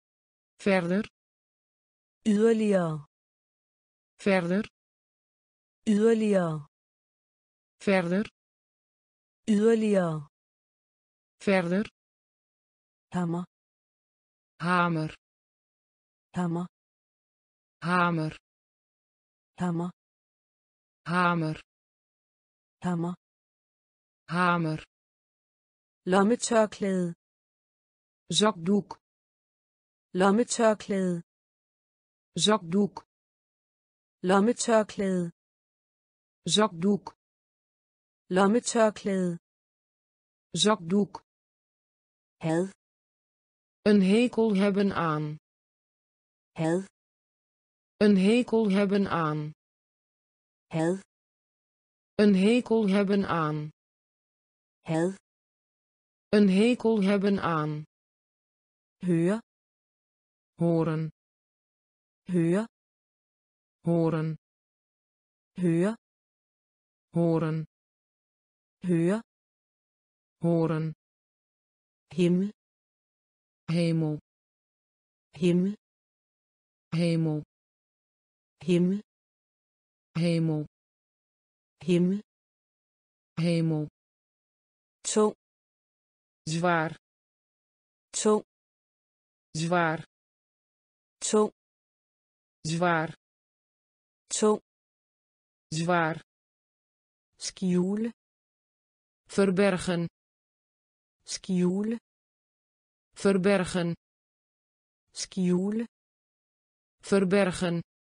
verder, yderligere, verder, Yderligere. Verder. Yderligere. Verder. Hammer. Hamer. Hammer. Hamer. Hammer. Hamer. Hammer. Hamer. Lommetørklæde. Zakdoek. Lommetørklæde. Zakdoek. Lommetørklæde. Zakdoek. Lommetørklæde. Zakdoek. Had. Een hekel hebben aan. Had. Een hekel hebben aan. Had. Een hekel hebben aan. Had. Een hekel hebben aan. Høre. Horen. Høre. Horen. Høre. Horen. Høre. Horen. Himmel. Hemel. Himmel. Hemel. Himmel. Hemel. Himmel. Hemel. Tung. Zwaar. Tung. Zwaar. Tung. Zwaar. Tung. Zwaar. Skjule. Verbergen. Skjule. Verbergen. Skjule. Verbergen.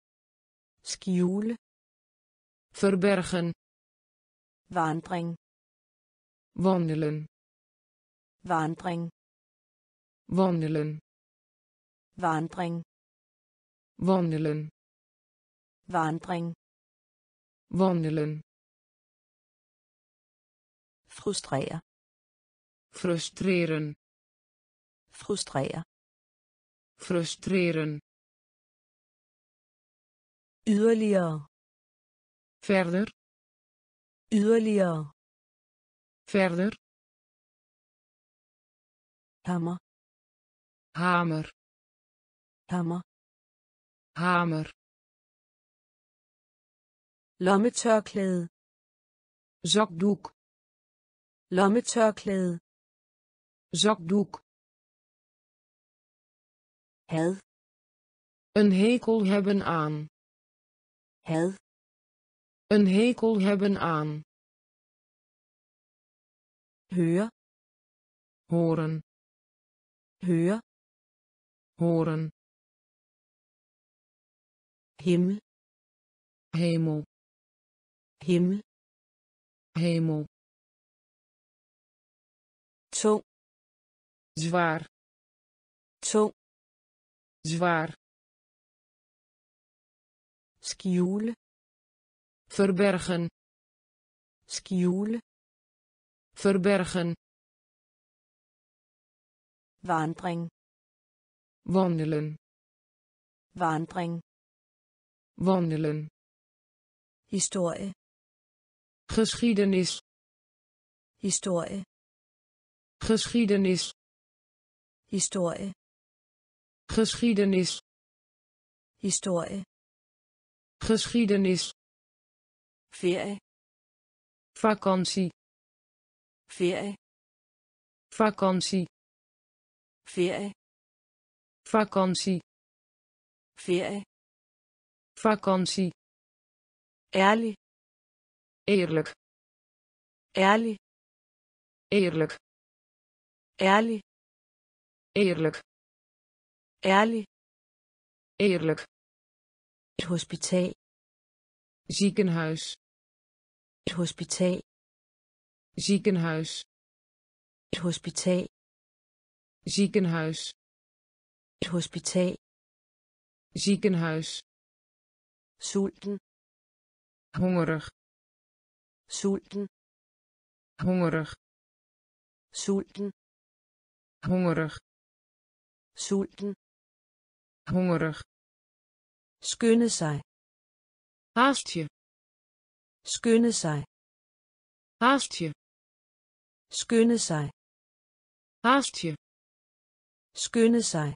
Skjule. Verbergen. Vandring. Wandelen. Vandring. Wandelen. Vandring. Wandelen. Vandring. Wandelen. Frustrere. Frustreren. Frustrere. Frustreren. Yderligere. Verder. Yderligere. Verder. Hammer. Hamer. Hammer. Hamer. Lommetørklæde. Zakdoek. Lommetørklæde. Zakdoek. Had. Een hekel hebben aan. Had. Een hekel hebben aan. Høre. Horen. Høre. Horen. Himmel. Hemel. Himmel. Hemel. Tung. Zwaar. Tung. Zwaar. Skjule. Verbergen. Skjule. Verbergen. Vandring. Wandelen. Vandring. Wandelen. Historie. Geschiedenis. Historie. Geschiedenis. Historie. Geschiedenis. Historie. Geschiedenis. Ferie. Vakantie. Ferie. Vakantie. Ferie. Vakantie. Ferie. Vakantie. Ærlig. Eerlijk. Ærlig. Eerlijk. Ærlig. Eerlijk. Ærlig. Eerlijk. Et hospital. Ziekenhuis. Et hospital. Ziekenhuis. Et hospital. Ziekenhuis. Et hospital. Ziekenhuis. Sulten. Hongerig. Sulten. Hongerig. Sulten. Hongerig. Sulten. Hongerig. Skynde sig. Haast je. Skynde sig. Haast je. Skynde sig. Haast je. Skynde sig.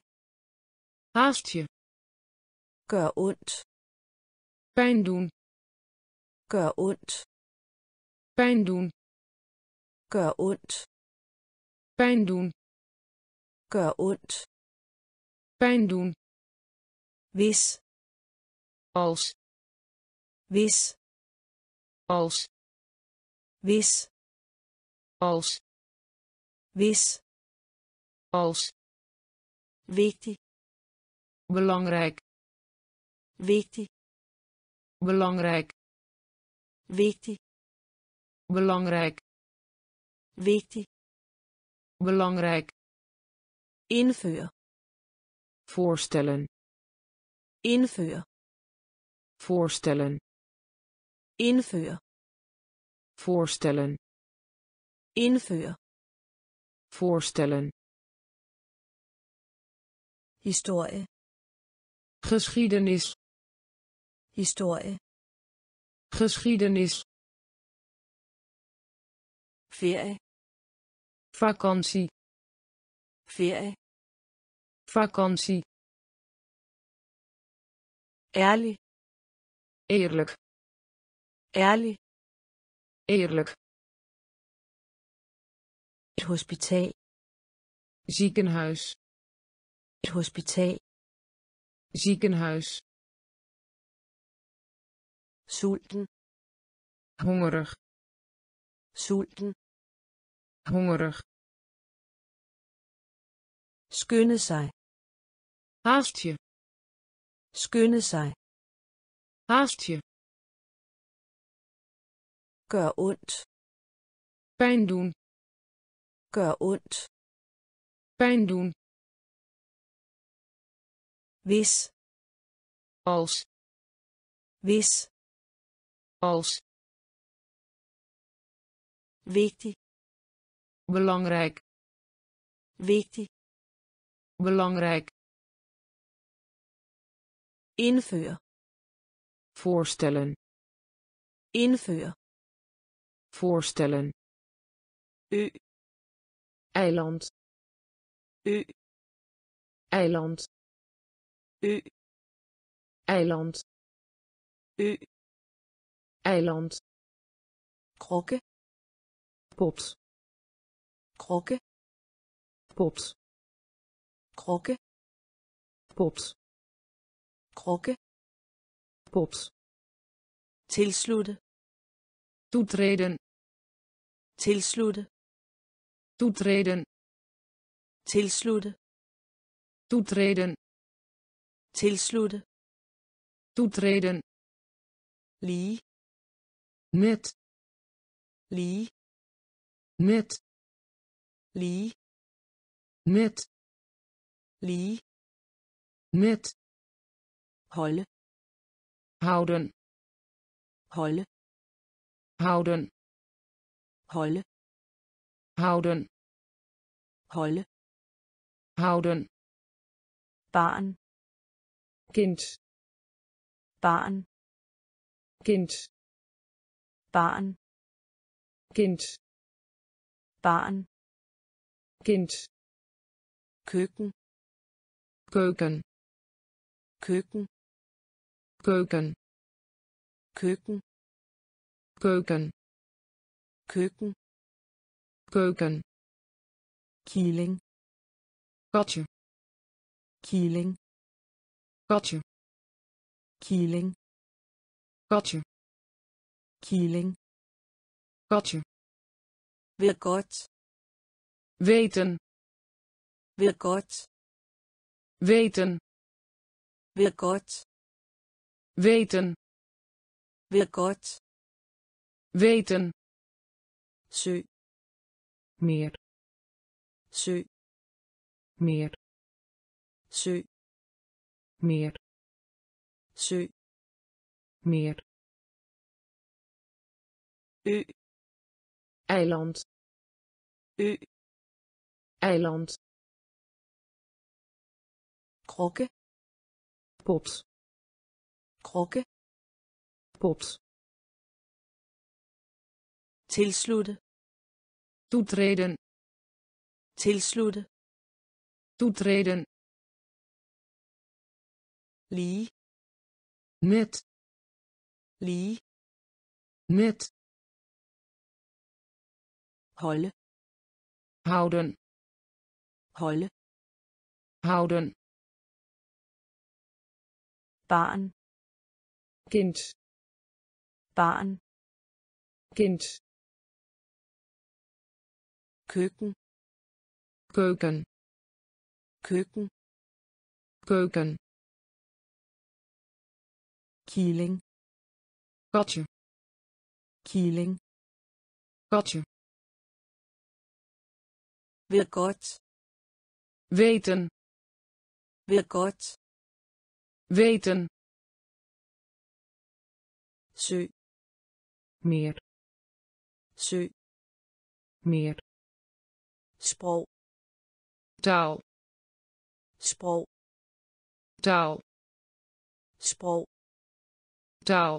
Haast je. Gør ondt. Pijn doen. Gør ondt. Pijn doen. Gør ondt. Pijn doen. Gør ondt. Pijn doen. Hvis. Als. Hvis. Als. Hvis. Als. Hvis. Als. Vigtig. Belangrijk. Vigtig. Belangrijk. Vigtig. Belangrijk. Vigtig. Belangrijk. Indføre. Voorstellen. Indføre. Voorstellen. Indføre. Voorstellen. Indføre. Voorstellen. Historie. Geschiedenis. Historie. Geschiedenis. Ferie. Vakantie. Ferie. Vakantie. Ærlig. Eerlijk. Ærlig. Eerlijk. Et hospital. Ziekenhuis. Et hospital. Ziekenhuis. Sulten. Hongerig. Sulten. Hongerig. Skynde sig. Haast je. Skynde sig. Haast je. Gør ondt. Pijn doen. Gør ondt. Pijn doen. Hvis. Als. Hvis. Als. Vigtig. Belangrijk. Vigtig. Belangrijk. Indføre. Voorstellen. Indføre. Voorstellen. Ø. Eiland. Ø. Eiland. Ø. Eiland. Ø. Eiland. Krukke. Pot. Krukke. Pot. Krukke. Pot. Krukke. Pot. Tilslutte. Toetreden. Tilslutte. Toetreden. Tilslutte. Toetreden. Tilslutte. Toetreden. Lige. Net. Lige. Net. Lige. Net. Lige. Net. Holde. Houden. Holde. Houden. Holde. Houden. Holde. Houden. Barn. Kind. Barn. Kind. Barn. Kind. Barn. Kind. Køkken. Keuken. Køkken. Keuken. Køkken. Keuken. Køkken. Keuken. Killing. Katje. Killing. Katje. Killing. Katje. Killing. Katje. Ved godt. Weten. Ved godt. Weten. Ved godt. Weten. Ved godt. Weten. Sø. Meer. Sø. Meer. Sø. Meer. Sø. Meer. Ø. Eiland. Ø. Eiland. Krukke. Pot. Krukke. Pot. Tilslutte. Toetreden. Tilslutte. Toetreden. Lige. Net. Lige. net, holde, houden, holde, houden, barn, kind, barn, kind, køkken, keuken, køkken, keuken, killing, katje, killing, katje, ved godt, weten, ved godt, weten, sø, meer, sø, meer, sprog, taal, sprog, taal, sprog, taal,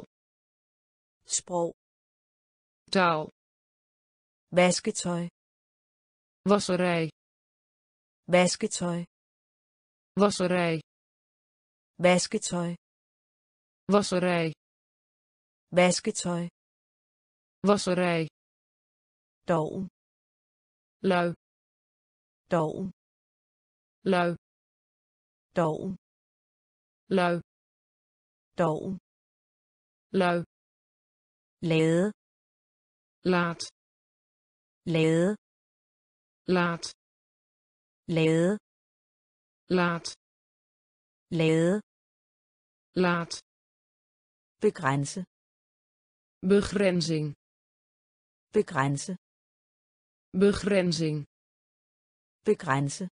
sprog, taal, vasketøj, wasserij, vasketøj, wasserij, vasketøj, wasserij, vasketøj, wasserij, doven, lui, doven, lui, doven, lui, doven, lui, lade, laat, lade, laat, lade, laat, lade, laat, begrænse, begrenzing, begrænse, begrenzing, begrænse,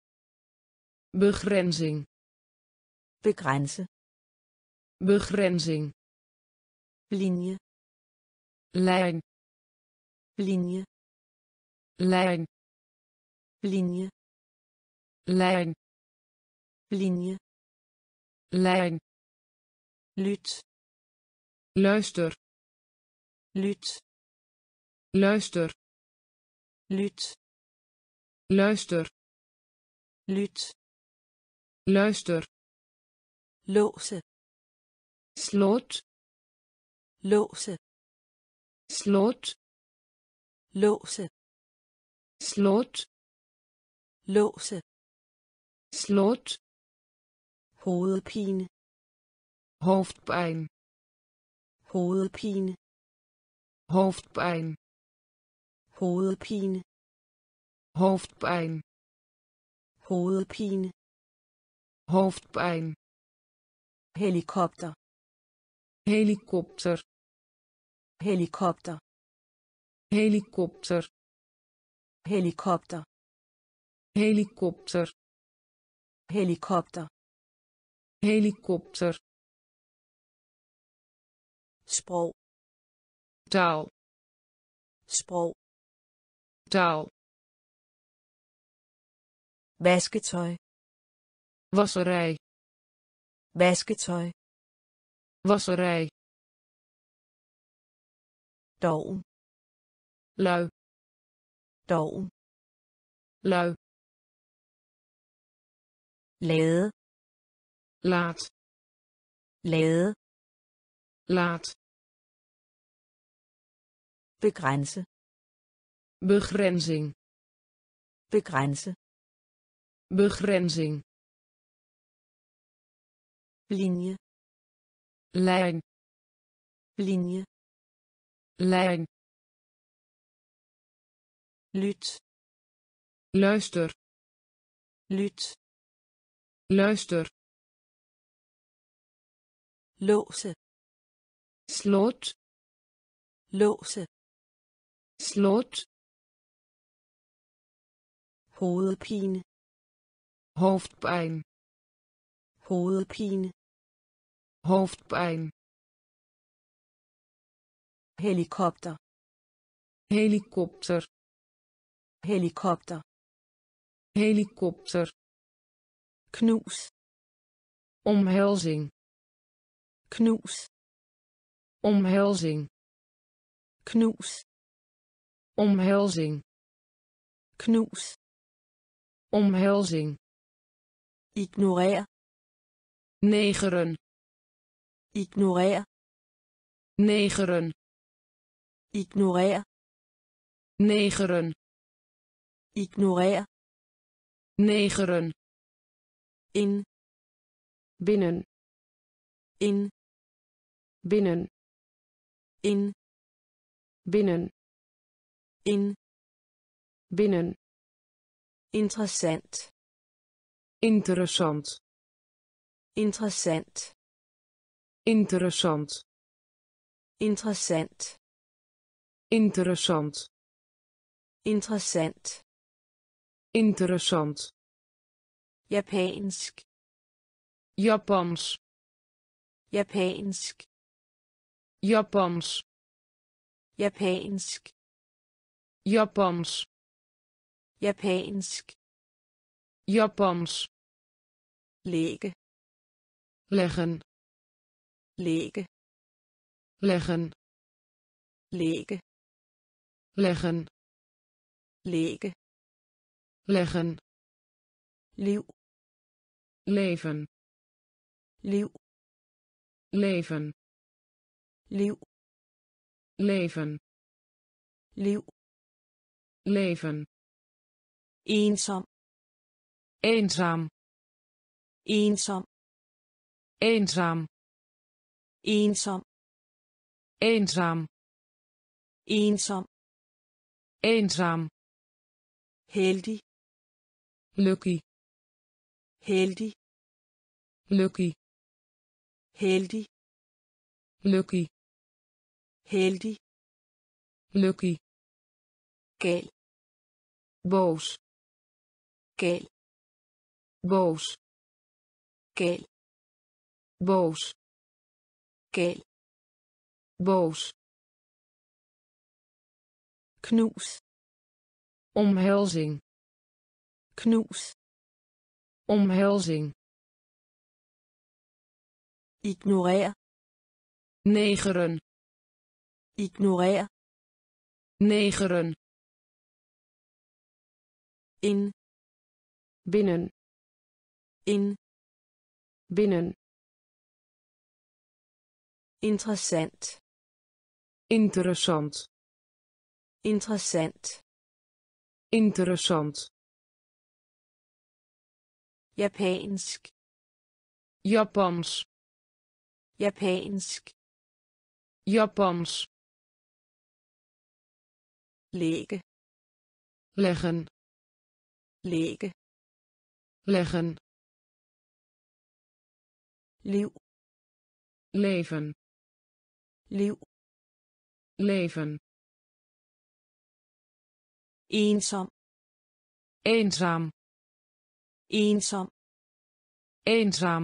begrenzing, begrænse, begrenzing, linie, lijn, linie, lijn, linie, lijn, linie, lijn, lyt, luister, lyt, luister, lyt, luister, lyt, luister, låse, slot, låse, slot, låse, slot, låse, slot, hovedpine, hoofdpijn, hovedpine, hoofdpijn, hovedpine, hoofdpijn, hovedpine, hoofdpijn, helikopter, helikopter, helikopter, helikopter, helikopter, helikopter, helikopter, helikopter, sprog, taal, sprog, taal, vasketøj, wasserij, vasketøj, wasserij, doven, lui, doven, lui, lade, laat, lade, laat, begrænse, begrenzing, begrænse, begrenzing, linie, lijn, linie, lijn, lyt, luister, lyt, luister, låse, slot, låse, slot, hovedpine, hoofdpijn, hovedpine, hoofdpijn, helikopter, helikopter, helikopter, helikopter, knus, omhelzing, knus, omhelzing, knus, omhelzing, knus, omhelzing, ignorer, negeren, ignorer, negeren, ignorer, negeren, ignorer, negeren, in, binnen, in, binnen, in, binnen, in, binnen, interessant, interessant, interessant, interessant, interessant, interessant, interessant, interessant, japansk, Japans, japansk, Japans, japansk, Japans, japansk, Japans, lægge, leggen, lægge, leggen, lægge, leggen, lægge, leggen, liv, leven, liv, leven, liv, leven, liv, leven, ensom, eenzaam, ensom, eenzaam, ensom, eenzaam, ensom, eenzaam, heldig, lucky, heldig, lucky, heldig, lucky, heldig, lucky, gal, boos, gal, boos, gal, boos, gal, boos, knus, omhelzing, knus, omhelzing, ignorer, negeren, ignorer, negeren, in, binnen, in, binnen, interessant, interessant, interessant, interessant, japansk, Japans, japansk, Japans, lægge, leggen, lægge, leggen, liv, leven, liv, leven, ensom, eenzaam, ensom, eenzaam,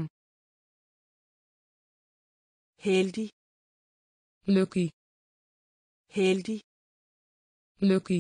heldig, lucky, heldig, lucky,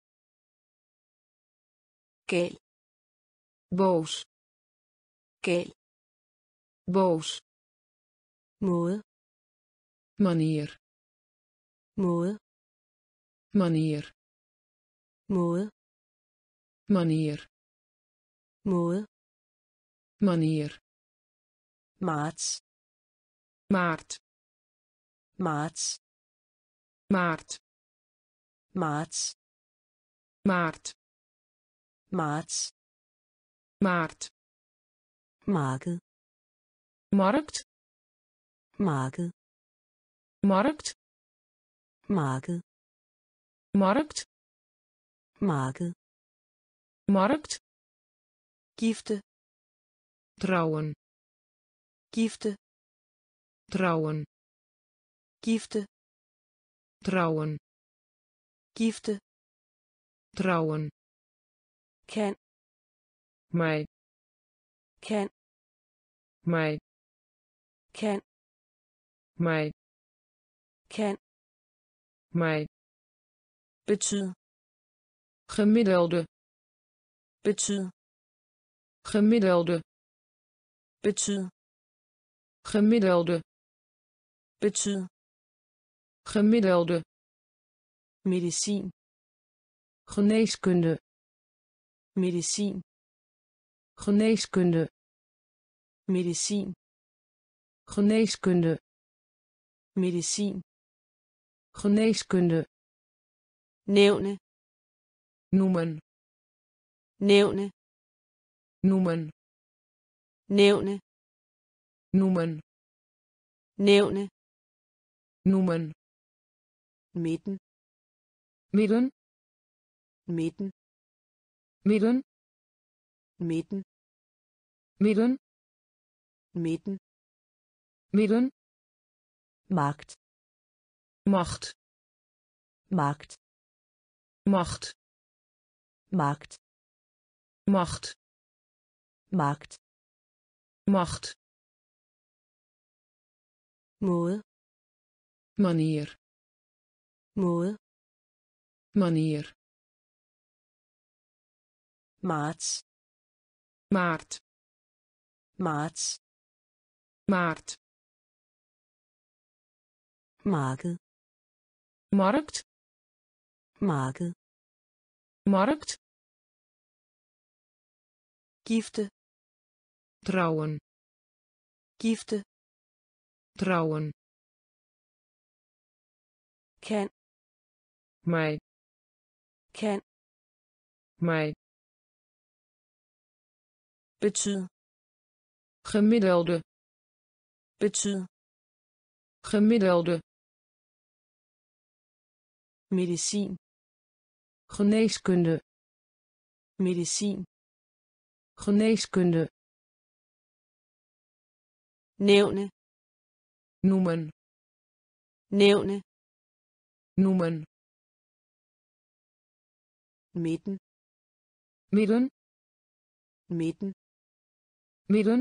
gal, boos, gal, boos, måde, manier, måde, manier, måde, manier, måde, manier, marts, maart, marts, maart, marts, maart, marts, maart, marked, markt, marked, markt, marked, markt, marked, markt, gifte, trouwen, gifte, trouwen, gifte, trouwen, gifte, trouwen, kan, mij, kan, mij, kan, mij, kan, mij, betyd, gemiddelde, betyd, gemiddelde, betyd, gemiddelde, betyd, gemiddelde, medicin, geneeskunde, medicin, geneeskunde, medicin, geneeskunde, medicin, geneeskunde, nævne, noemen, nævne, noemen, nævne, noemen, nævne, noemen, midten, midden, midten, midden, midten, midden, midten, midden, magt, macht, magt, macht, magt, macht, magt, macht, måde, manier, måde, manier, marts, maart, marts, maart, marked, markt, marked, markt, gifte, trouwen, gifte, trouwen, kan, mij, kan, mij, betyd, gemiddelde, betyd, gemiddelde, medicin, geneeskunde, medicin, geneeskunde, nævne, noemen, nævne, noemen, midten, midden, midten, midden,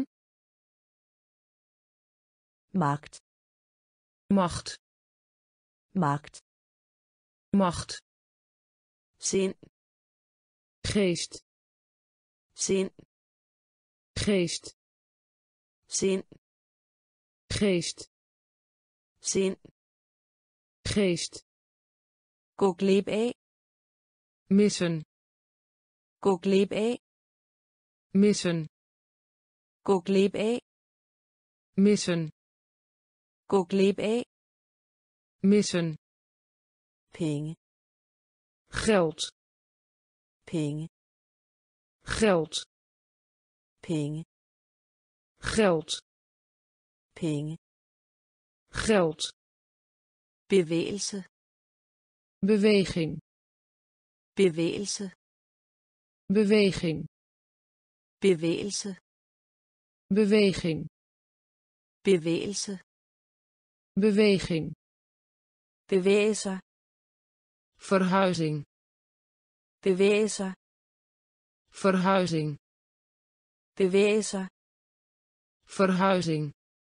magt, macht, magt, macht, sind, geest, sind, geest, sind, geest, sind, geest, gå glip af, missen, gå glip af, missen, gå glip af, missen, gå glip af, missen, penge, geld, penge, geld, penge, geld, penge, geld, bevægelse, beweging, bevægelse, beweging, bevægelse, beweging, bevægelse, beweging, bevæge sig, verhuizing, bevæge sig, verhuizing, bevæge sig, verhuizing,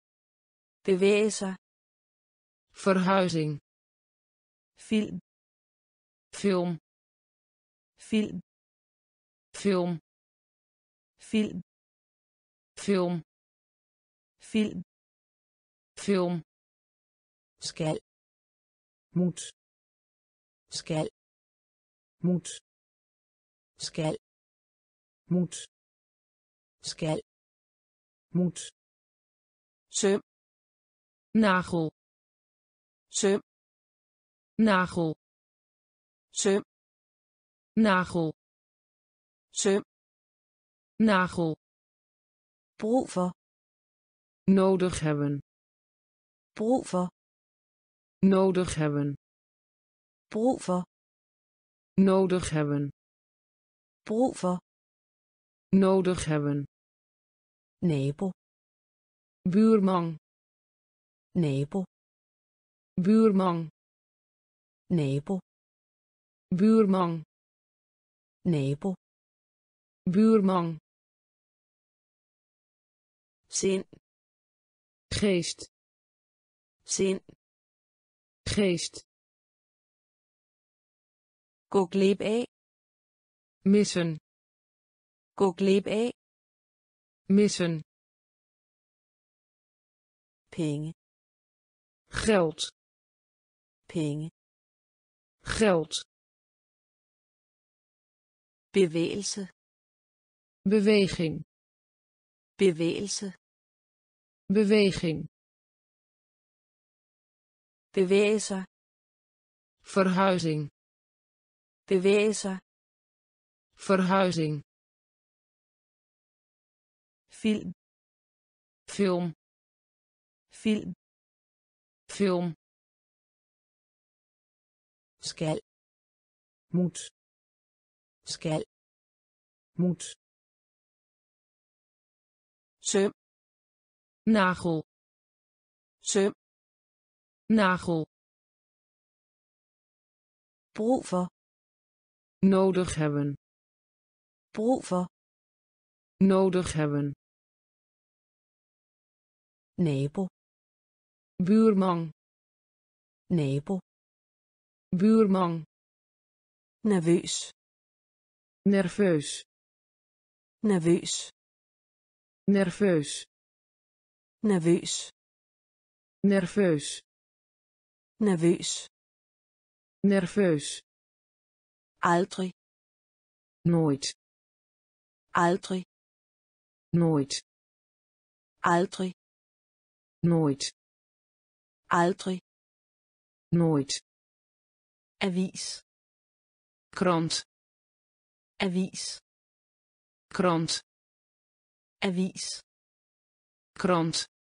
bevæge sig, verhuizing, film, film, film, film, film, film, film, film, skal, moet, skal, moet, skal, moet, skal, moet, søm, nagel, søm, nagel, søm, nagel, søm, nagel, brug for, nodig hebben, brug for, nodig hebben, brug for, nodig hebben, brug for, nodig hebben, nabo, buurman, nabo, buurman, nabo, buurman, nabo, buurman, sind, geest, sind, geest, gå glip af, missen, gå glip af, missen, penge, geld, penge, geld, bevægelse, beweging, bevægelse, beweging, bevæge sig, verhuizing, bevæge sig, verhuizing, film, film, film, film, skal, moet, skal, moet, søm, nagel, søm, nagel, brug for, nodig hebben, brug for, nodig hebben, nabo, buurman, nabo, buurman, nervøs, nerveus, nervøs, nerveus, nervøs, nerveus, nervøs, nerveus, aldrig, nooit, aldrig, nooit, aldrig, nooit, aldrig, nooit, avis, krant, avis, krant, avis, krant,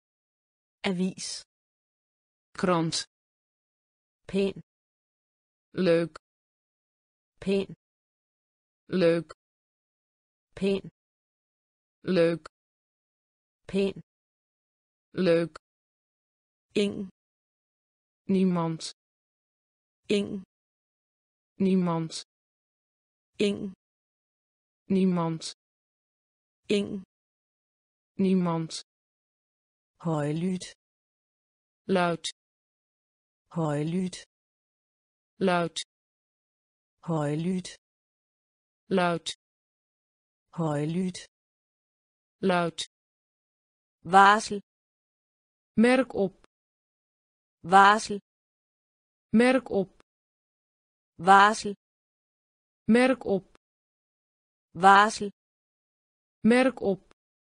avis, krant, pæn, leuk, pæn, leuk, pæn, leuk, pæn, leuk, ingen, niemand, ingen, niemand, ingen, niemand, ingen, niemand, højlydt, luid, højlydt, luid, højlydt, luid, højlydt, luid, varsel, merk op, varsel, merk op, varsel, merk op, varsel, merk op,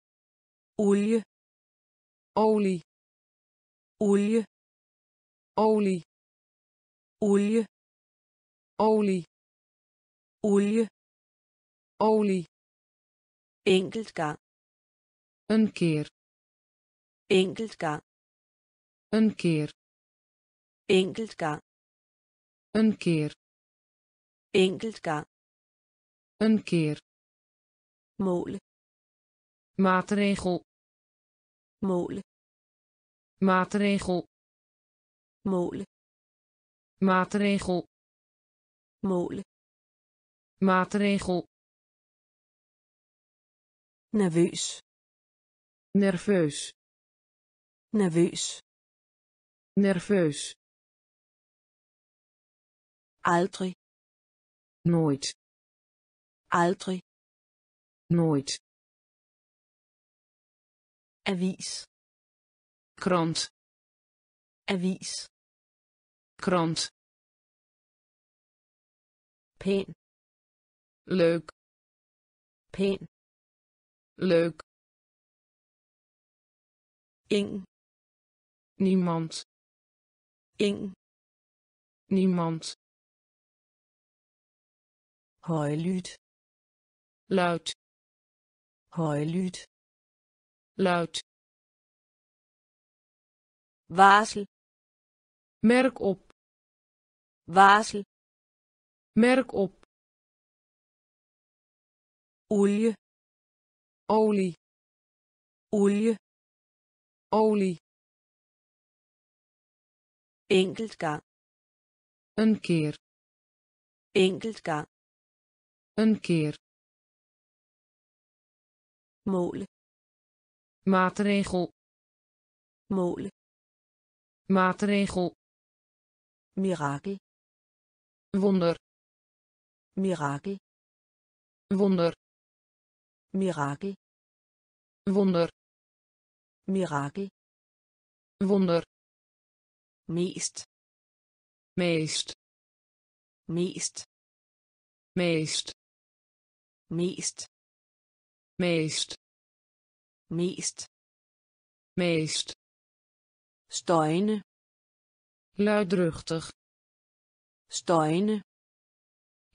olie, olie, olie, olie, olie, olie, olie, olie, enkelt gang, een keer, enkelt gang, een keer, enkelt gang, een keer, enkelt gang, een keer, måle, maatregel, måle, maatregel, måle, maatregel, måle, maatregel, nervøs, nerveus, nervøs, nerveus, aldrig, nooit, aldrig, nooit, avis, krant, avis, krant, pæn, leuk, pæn, leuk, ingen, niemand, ingen, niemand, højlydt, luid, højlydt, luid, varsel, merk op, varsel, merk op, olie, olie, olie, olie, enkelt gang, een keer, enkelt gang, een keer, måle, maatregel, måle, maatregel, mirakel, wonder, mirakel, wonder, mirakel, wonder, mirakel, wonder, mest, meest, mest, meest, mest, meest, mest, meest, støjende, luidruchtig, støjende,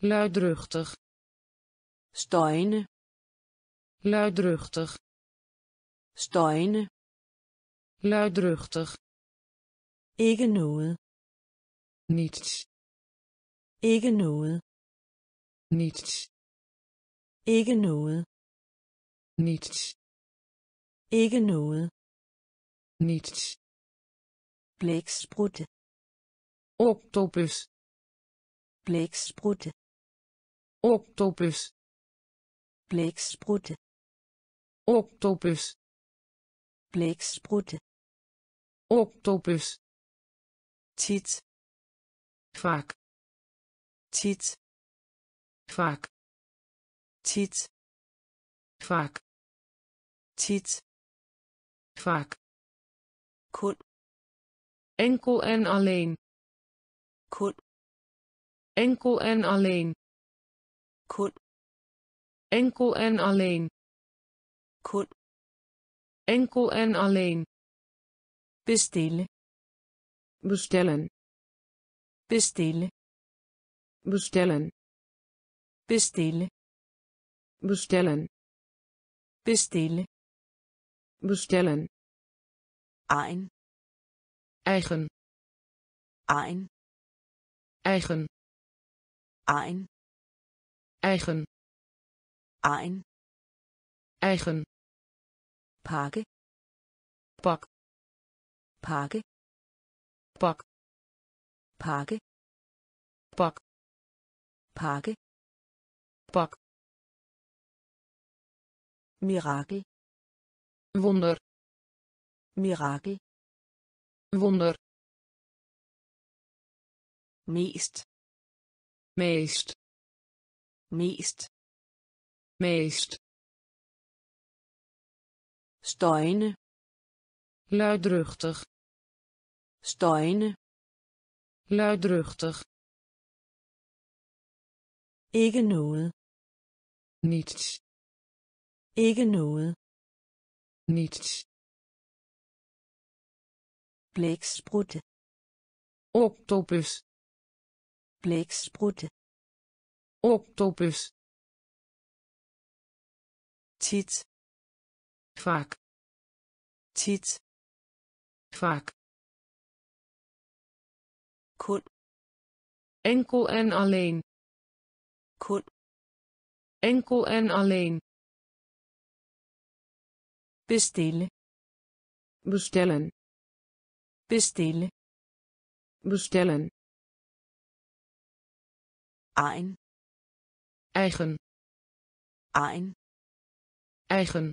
luidruchtig, støjende, luidruchtig, støjende, luidruchtig, ikke noget, niets, ikke noget, niets, ikke noget, niets, ikke noget, niets, blæksprutte, octopus, blæksprutte, octopus, blæksprutte, octopus, blæksprutte, octopus, tit, vaak, tit, vaak, tit, vaak, tit, vaak, kun, enkel en alleen, kun, enkel en alleen, kun, enkel en alleen, kun, enkel en alleen, bestille, bestellen, bestille, bestellen, bestille, bestellen, bestille, bestellen, egen, eigen, egen, eigen, egen, eigen, egen, eigen, pakke, pak, pakke, pak, pakke, pak, pakke, pak, mirakel, wonder, mirakel, wonder, mest, meest, mest, meest, støjende, luidruchtig, støjende, luidruchtig, ikke noget, niets, ikke noget, niets, blæksprutte, octopus, blæksprutte, octopus, tit, vaak, tit, vaak, kun, enkel en alleen, kun, enkel en alleen, bestille, bestellen, bestille, bestellen, egen, eigen, egen, eigen,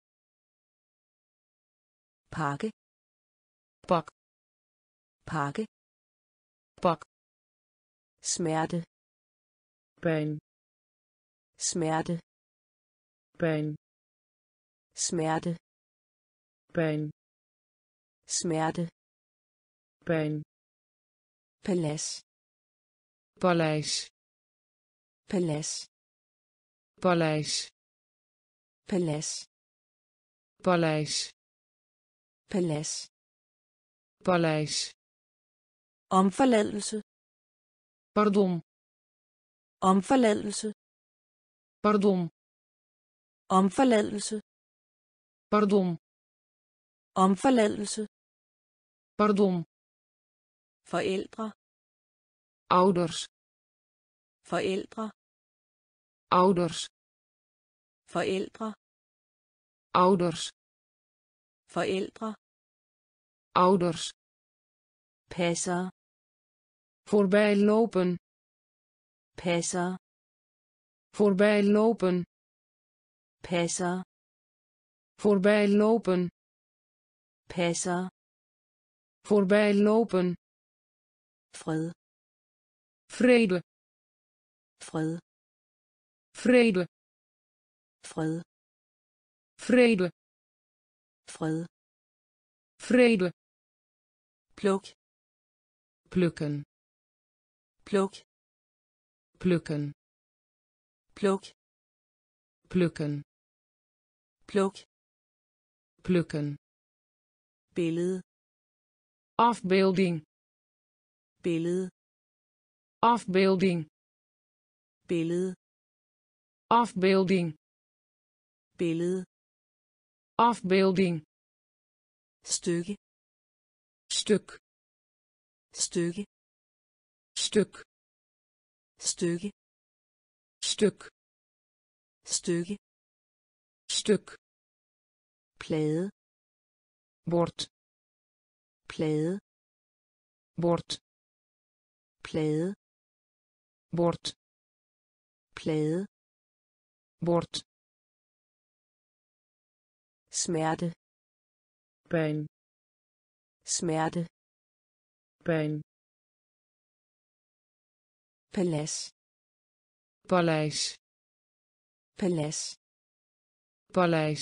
pakke, pak, pakke, pak, smerte, pijn, smerte, pijn, smerte, pijn, smerte, pijn, palads, paleis, palads, paleis, palads, paleis, palads, paleis, omforladelse, pardon, omforladelse, pardon, omforladelse, pardon, omforladelse, pardon, forældre, ouders, forældre, ouders, forældre, ouders, forældre, ouders, passer, voorbij lopen, passer, voorbij lopen, passer, voorbij lopen, passer, voorbij lopen, fred, vrede, fred, vrede, fred, vrede, fred, vrede, pluk, plukken, pluk, plukken, pluk, plukken, pluk, plukken, billede, afbeelding, billede, afbeelding, billede, afbeelding, billede, afbeelding, stykke, stuk, stykke, stuk, stykke, stuk, stykke, stuk, plade, bord, plade, bord, plade, bord, plade, bord, smerte, pijn, smerte, pijn, palads, paleis, palads, paleis,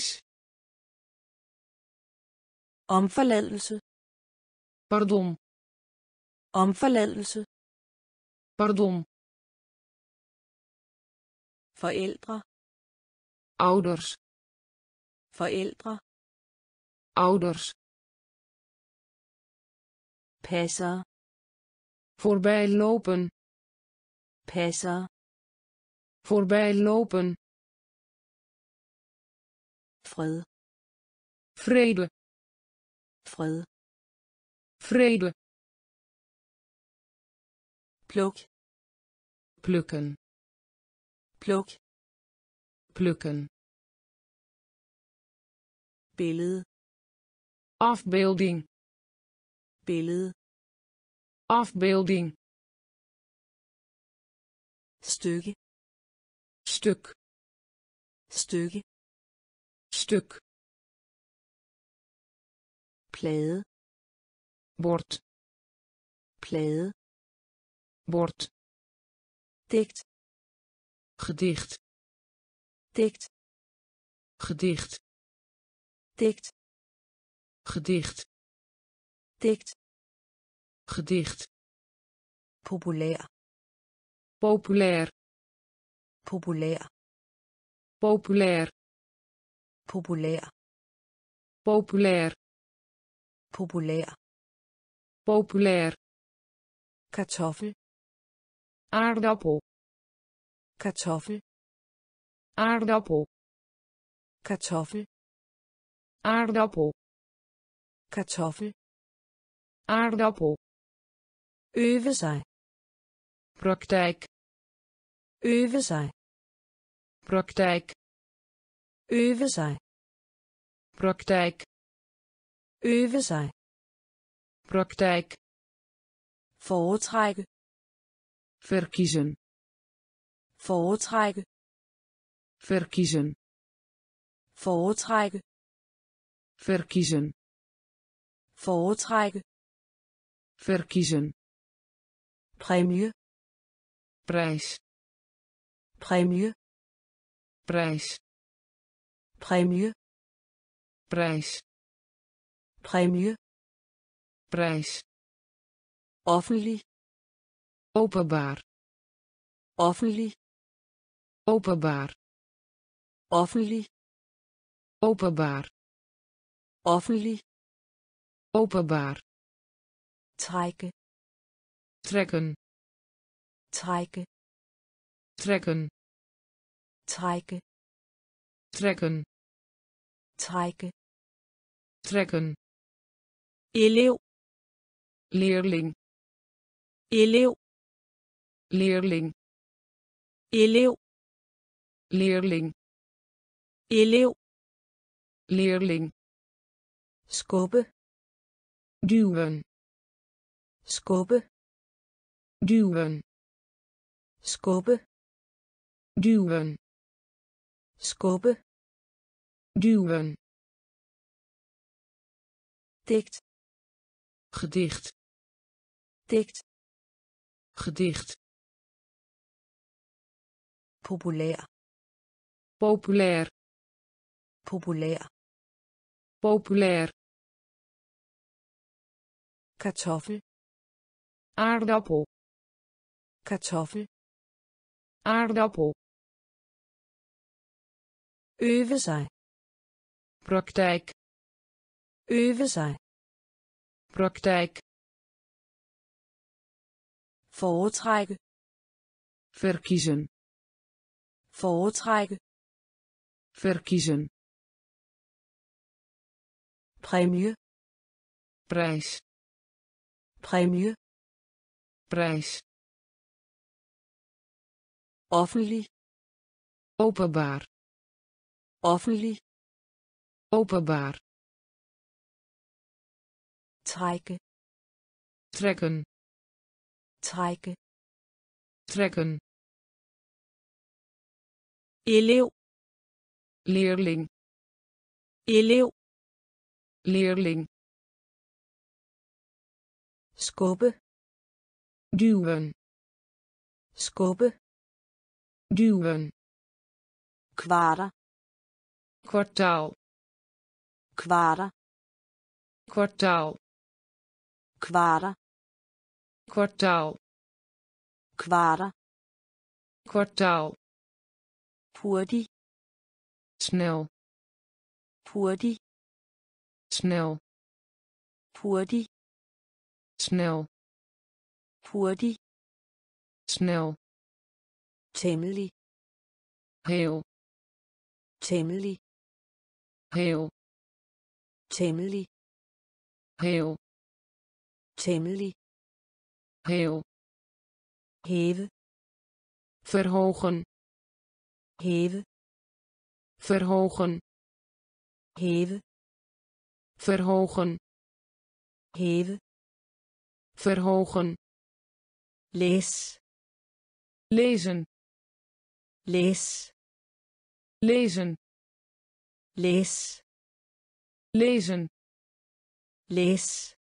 omforladelse, pardon, omforladelse, pardon, forældre, ouders, forældre, ouders, passer, voorbijlopen, passer, voorbijlopen, fred, vrede, fred, vrede, pluk, plukken, pluk, plukken, billede, afbeelding, billede, afbeelding, stykke, stuk, stykke, stuk, plade, bord, plade, bord, digt, gedicht, digt, gedicht, digt, gedicht, digt, gedicht, populær, populair, populær, populair, populær, populair, populær, populair, kartoffel, aardappel, kartoffel, aardappel, kartoffel, aardappel, kartoffel, aardappel, øve sig, praktijk, øve sig, praktijk, øve sig, praktijk, øve sig, praktijk, foretrække, verkiezen, foretrække, verkiezen, foretrække, verkiezen, foretrække, verkiezen, præmie, prijs, præmie, prijs, præmie, prijs, præmie, prijs, offentlig, openbaar, offentlig, openbaar, offentlig, openbaar, offentlig, openbaar, trække, trekken, trække, trekken, trække, trekken, trække, trekken, elev, leerling, elev, leerling, elev, leerling, elev, leerling, skubbe, duwen, skubbe, duwen, skubbe, duwen, skubbe, duwen, digt, gedicht, digt, gedicht, populær, populair, populær, populair, kartoffel, aardappel, kartoffel, aardappel, øve sig, praktijk, øve sig, praktijk, foretrække, verkiezen, foretrække, verkiezen, præmie, prijs, præmie, prijs, offentlig, openbaar, offentlig, openbaar, trække, trekken, trække, trekken, elev, leerling, elev, leerling, skubbe, duwen, skubbe, duwen, kvarter, kwartaal, kvarter, kwartaal, kvarter, kwartaal, kvarter, kwartaal, hurtig, snel, hurtig, snel, hurtig, snel, hurtig, snel, temmelig, heel, temmelig, heel, temmelig, heel, temmelig, heel, hæve, verhogen, hæve, verhogen, hæve, verhogen, hæve, verhogen, læs, lezen, læs, lezen, læs, lezen, læs,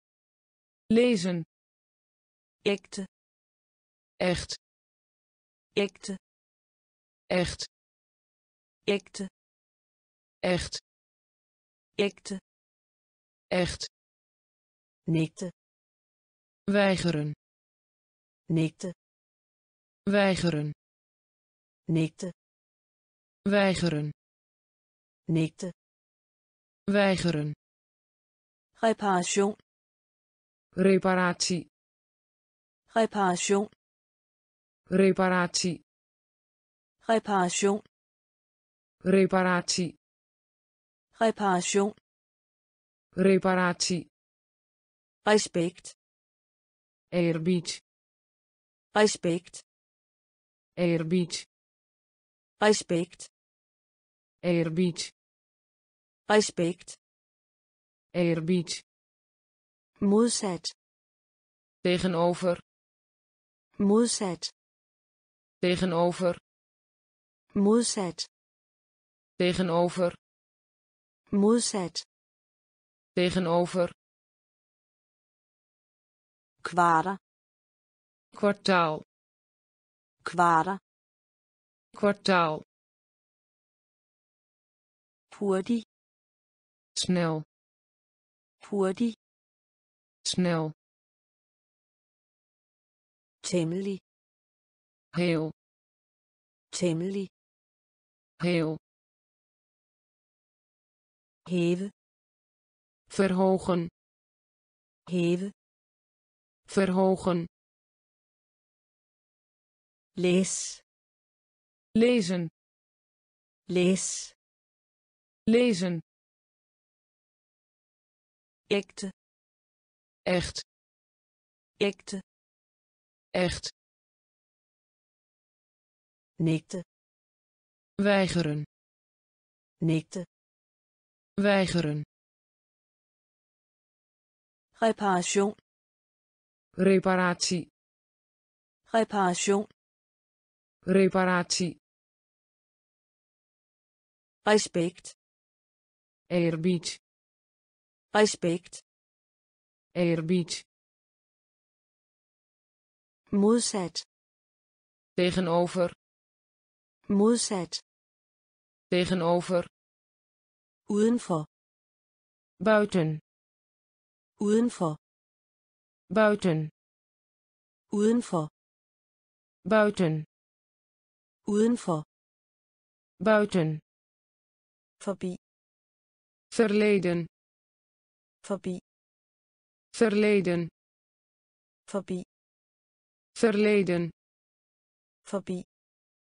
lezen, ægte, echt, ægte, echt, ægte, echt, ægte, echt, nægte, weigeren, nægte, weigeren, nægte, weigeren, nægte, weigeren, reparation, reparatie, reparation, reparatie, reparation, reparatie, reparation, reparatie, respekt, eerbied, respekt, eerbied, respekt, eerbied, respekt, eerbied, modsat, tegenover, modsat, tegenover, modsat, tegenover, modsat, tegenover, kvarter, kwartaal, kvarter, kwartaal, hurtig, snel, hurtig, snel, temmelig, heel, temmelig, heel, hæve, verhogen, hæve, verhogen, læs, lezen, læs, lezen, ægte, echt, ægte, echt, nægte, weigeren, nægte, weigeren, reparation, reparatie, reparation, reparatie, respekt, eerbied, respekt, eerbied, modsat, tegenover, modsat, tegenover, udenfor, buiten, udenfor, buiten, udenfor, buiten, udenfor, buiten, forbi, verleden, forbi, verleden, forbi, verleden, forbi,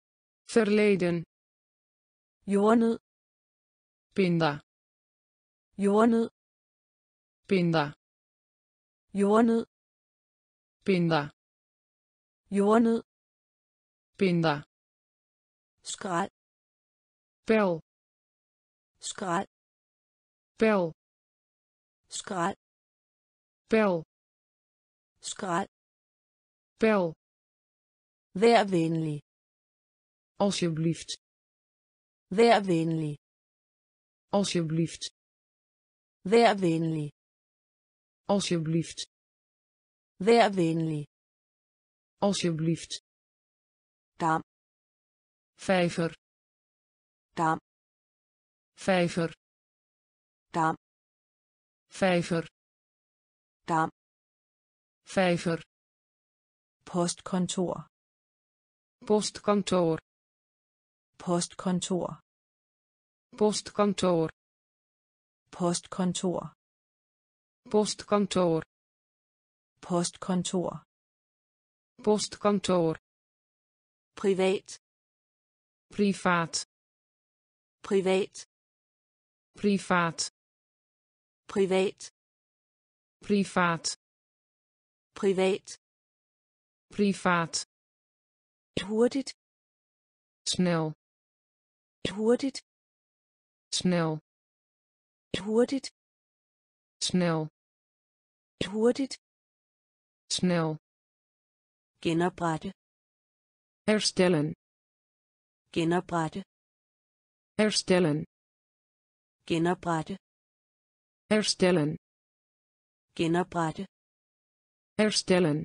verleden, jordnød, pinda, jordnød, pinda, jordnød, pinda, jordnød, pinda, skrald, pel, skrald, pel, skrald, pel, skrald, pel, vær venlig, alsjeblieft, vær venlig, alsjeblieft, vær venlig, alsjeblieft, vær venlig, alsjeblieft, dam, vijver, dam, vijver, dam, vijver, dam, vijver, postkontor, postkantoor, postkontor, postkantoor, postkontor, postkantoor, postkontor, postkantoor, privat, privaat, privat, privaat, privat, privaat, privat, privaat, hurtigt, snel, hurtigt, snel, hurtigt, snel, hurtigt, snel, genoprette, herstellen, genoprette, herstellen, genoprette, herstellen, genoprette, herstellen,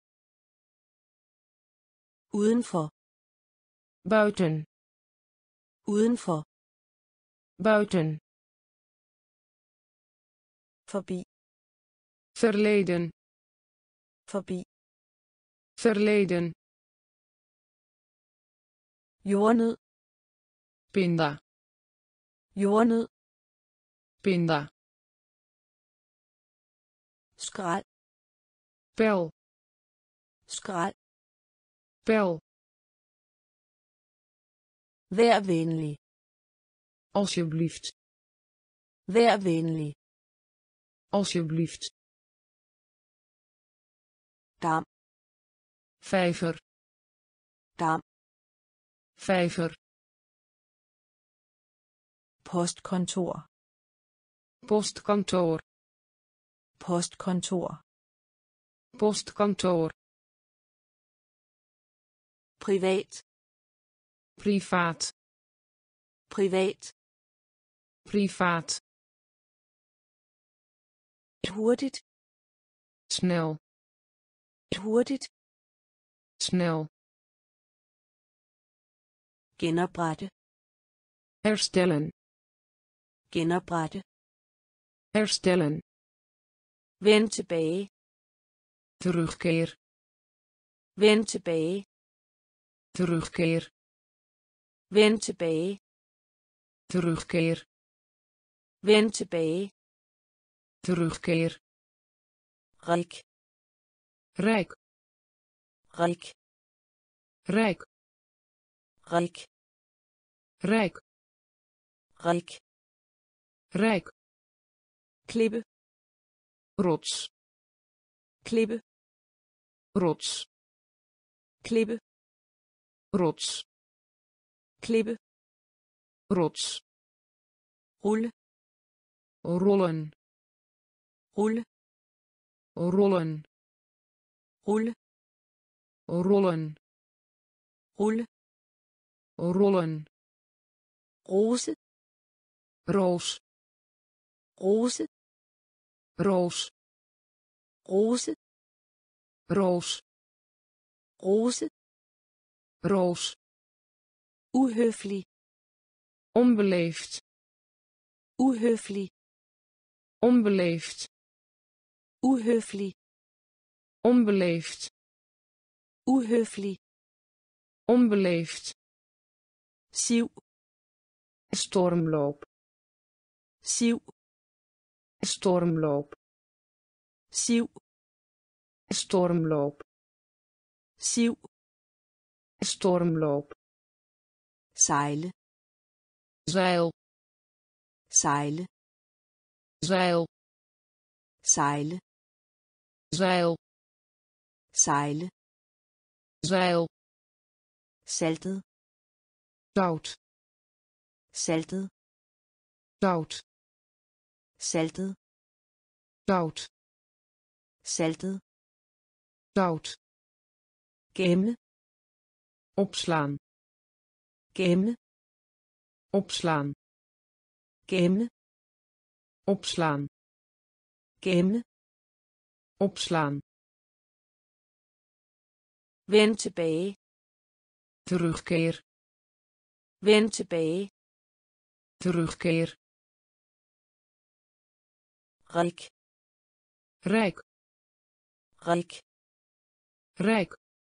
udenfor, buiten, udenfor, buiten, forbi, verleden, forbi, verleden, jordnød, pinda, jordnød, pinda, skrald, pel, skrald, pel, vær venlig, alsjeblieft, vær venlig, alsjeblieft, dam, vijver, dam, vijver, postkontor, postkantoor, postkontor, postkantoor, privat, privaat, privat, privaat, hurtigt, snel, hurtigt, snel, genoprette, herstellen, genoprette, herstellen, vend tilbage, terugkeer, vend tilbage, terugkeer, vend tilbage, terugkeer, vend tilbage, terugkeer, rik, rijk, rik, rijk, rik, rijk, rik, rijk, klippe, rots, klippe, rots, klippe, rots, klippe, rots, rulle, rollen, rulle, rollen, rulle, rollen, rulle, rollen, rose, roos, rose, roos, rose, roos, rose, roos, uhøflig, onbeleefd, uhøflig, onbeleefd, uhøflig, onbeleefd, uhøflig, onbeleefd, siv, stormloop, siv, stormloop, siv, stormloop, siv, stormloop, sejle, zeil, sejle, zeil, sejle, zeil, sejle, zeil, saltet, zout, saltet, zout, saltet, zout, saltet, zout, gemme, opslaan, gemme, opslaan, gemme, opslaan, gemme, opslaan, vend tilbage, terugkeer, vend tilbage, terugkeer, rik, rijk, rik, rijk,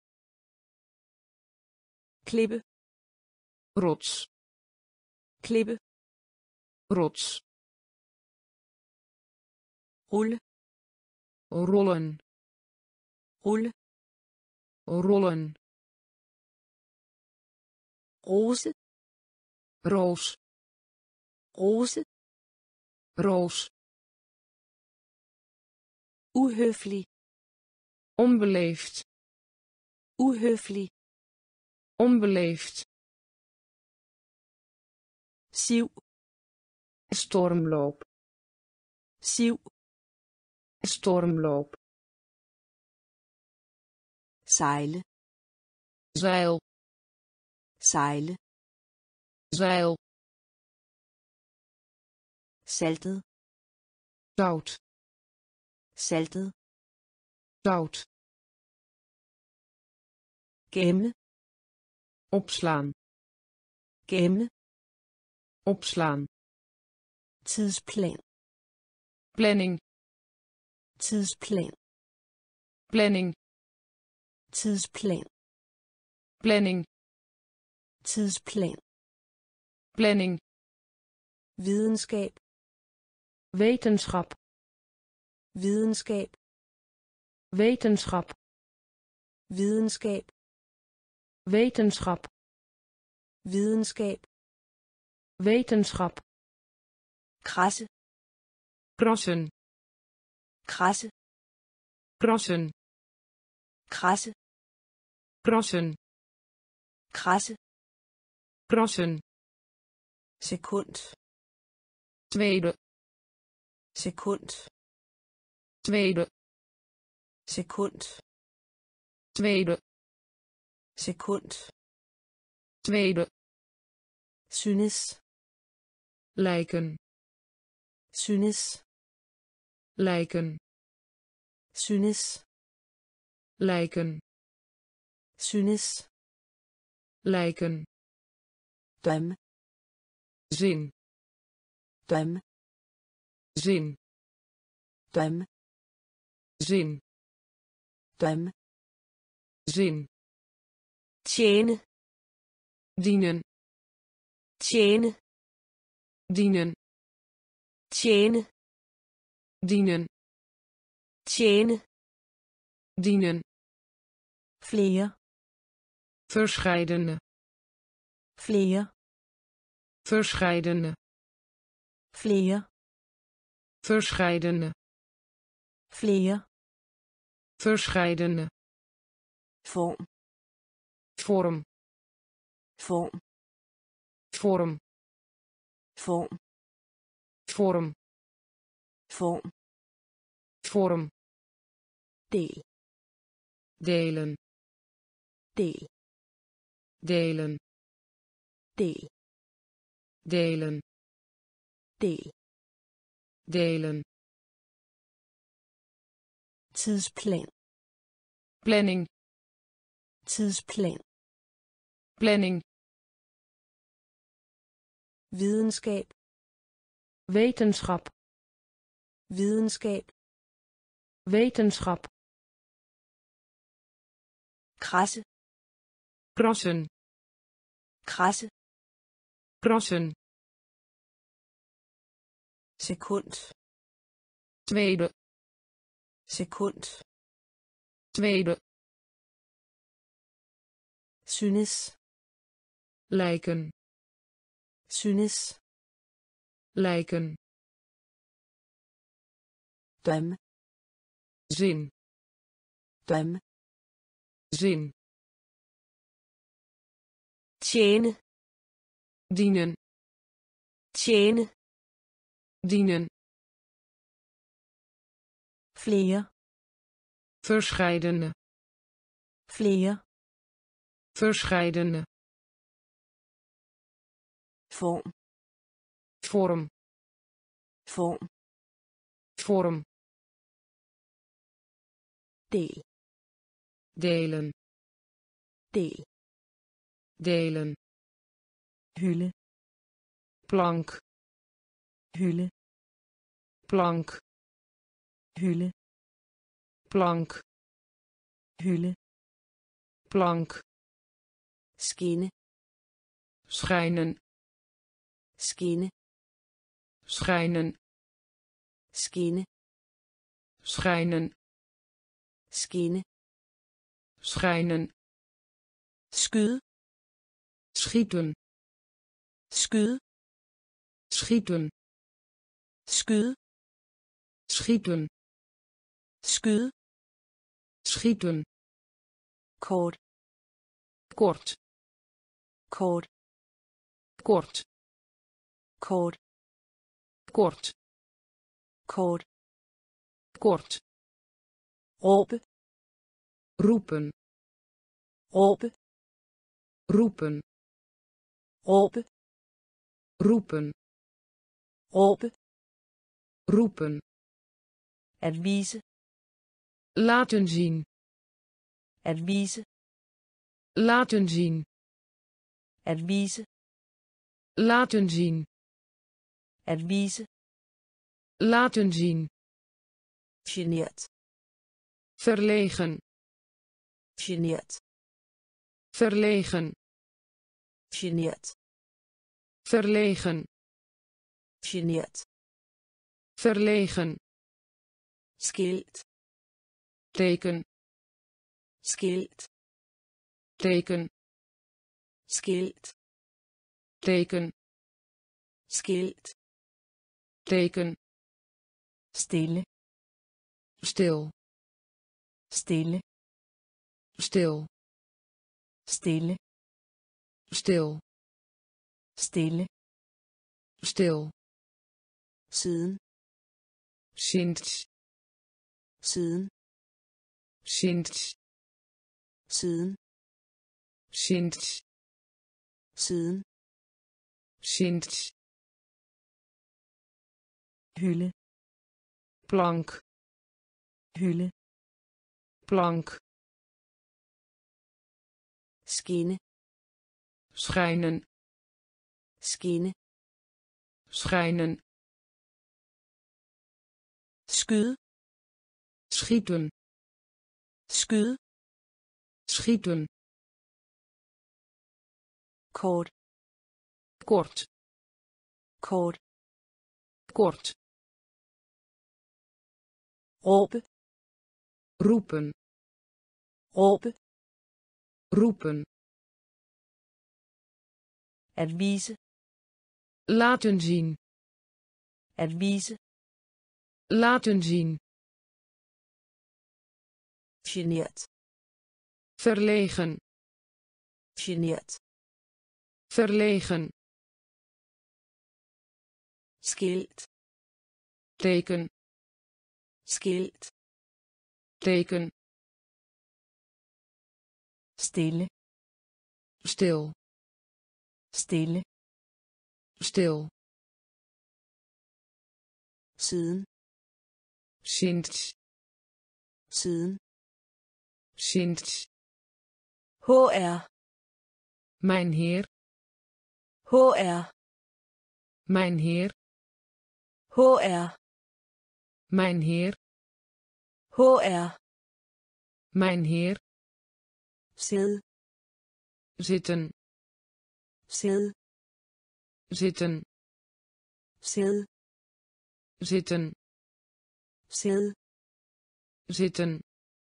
klippe, rots, klippe, rots, rulle, rollen, rulle, rollen, rose, roos, rose, roos, uhøflig, onbeleefd, uhøflig, onbeleefd, siv, stormloop, siv, stormloop, sejle, zeil, sejle, zeil, saltet, zout, saltet, zout, gemme, opslaan, gemme, opslaan, tidsplan, planning, tidsplan, planning, tidsplan, planning, tidsplan, planning, videnskab, wetenschap, videnskab, wetenschap, videnskab, wetenschap, videnskab, wetenschap, krasse, krassen, krasse, krassen, krasse, krassen, krasse, krassen, sekund, tweede, sekund, tweede, sekund, tweede, sekund, tweede, synes, lijken, synes, lijken, synes, lijken, synes, lijken, døm, zin, døm, zin, døm, zin, døm, zin, tjene, dienen, tjene, dienen, tjene, dienen, tjene, dienen, flere, verscheidene, flere, verscheidene, flere, verscheidene, flere, verscheidene, vorm, vorm, vorm, vorm, vorm, vorm, vorm, vorm, del, delen, del, delen, del, delen, del, delen, tidsplan, planning, tidsplan, planning, videnskab, wetenschap, videnskab, wetenschap, krasse, krassen, krasse, krassen, sekund, tweede, sekund, tweede, synes, lijken, synes, lijken, drømme, zin, drømme, zin, tjene, dienen, tjene, dienen, flere, verscheidene, flere, verscheidene, vorm, vorm, vorm, vorm, del, delen, del, delen, hylde, plank, hylde, plank, hylde, plank, hylde, plank, skinne, schijnen, skinne, schijnen, skinne, schijnen, skinne, schijnen, skyde, schieten, skyde, schieten, skyde, schieten, skyde, schieten, kort, kort, kort, kort, kort, kort, kort, kort, råbe, roepen, råbe, roepen, råbe, roepen, råbe, roepen, at vise, laten zien, at vise, laten zien, at vise, laten zien, at vise, laten zien, genert, verlegen, genert, verlegen, genert, verlegen, genert, verlegen, skilt, teken, skilt, teken, skilt, teken, skilt, teken, stille, stil, stille, stil, stille, stil, stille, stil, siden, sinds, siden, sinds, siden, sinds, siden, sinds, hylde, plank, hylde, plank, skinne, schijnen, skinne, schijnen, skyde, schieten, skyde, schieten, kort, kort, kort, kort, råbe, roepen, råbe, roepen, at vise, laten zien, at vise, laten zien, genert, verlegen, genert, verlegen, skilt, teken, skilt, teken, stille, stil, stille, stil, siden, sinds, siden, sinds, hr, mijn heer, hr, mijn heer, hr, mijn heer, hr, mijn heer, sid, zitten, sid, zitten, sid, zitten, sid, zitten,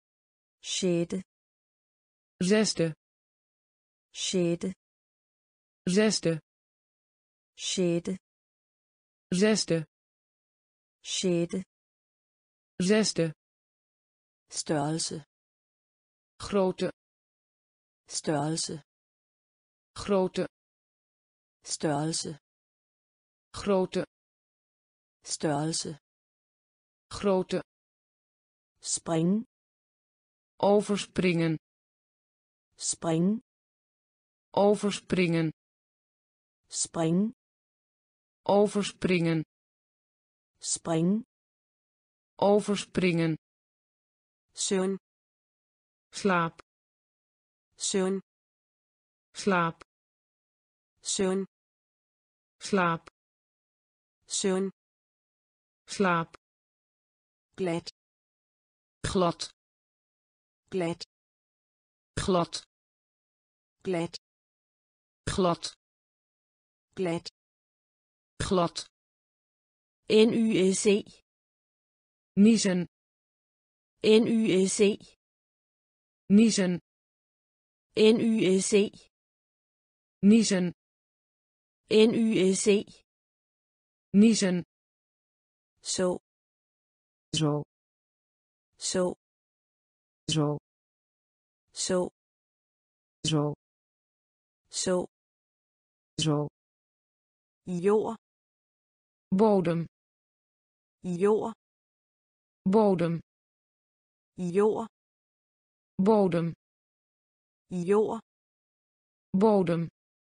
sjette, zesde, sjette, zesde, sjette, zesde, sjette, zesde, størrelse, grote, størrelse, grote, størrelse, grote, størrelse, grote, spring, overspringen, spring, overspringen, spring, overspringen, spring, overspringen, søvn, slaap, søvn, slaap, søvn, slaap, søvn, slaap, glat, glad, glat, glad, glat, glad, glat, glad, NYSE, niezen, NYSE, niezen, NYSE, niezen, NYSE, niezen, så, zo, så, zo, så, zo, så, zo, jord, bodem, jord, bodem, jord, bodem, jord, bodem,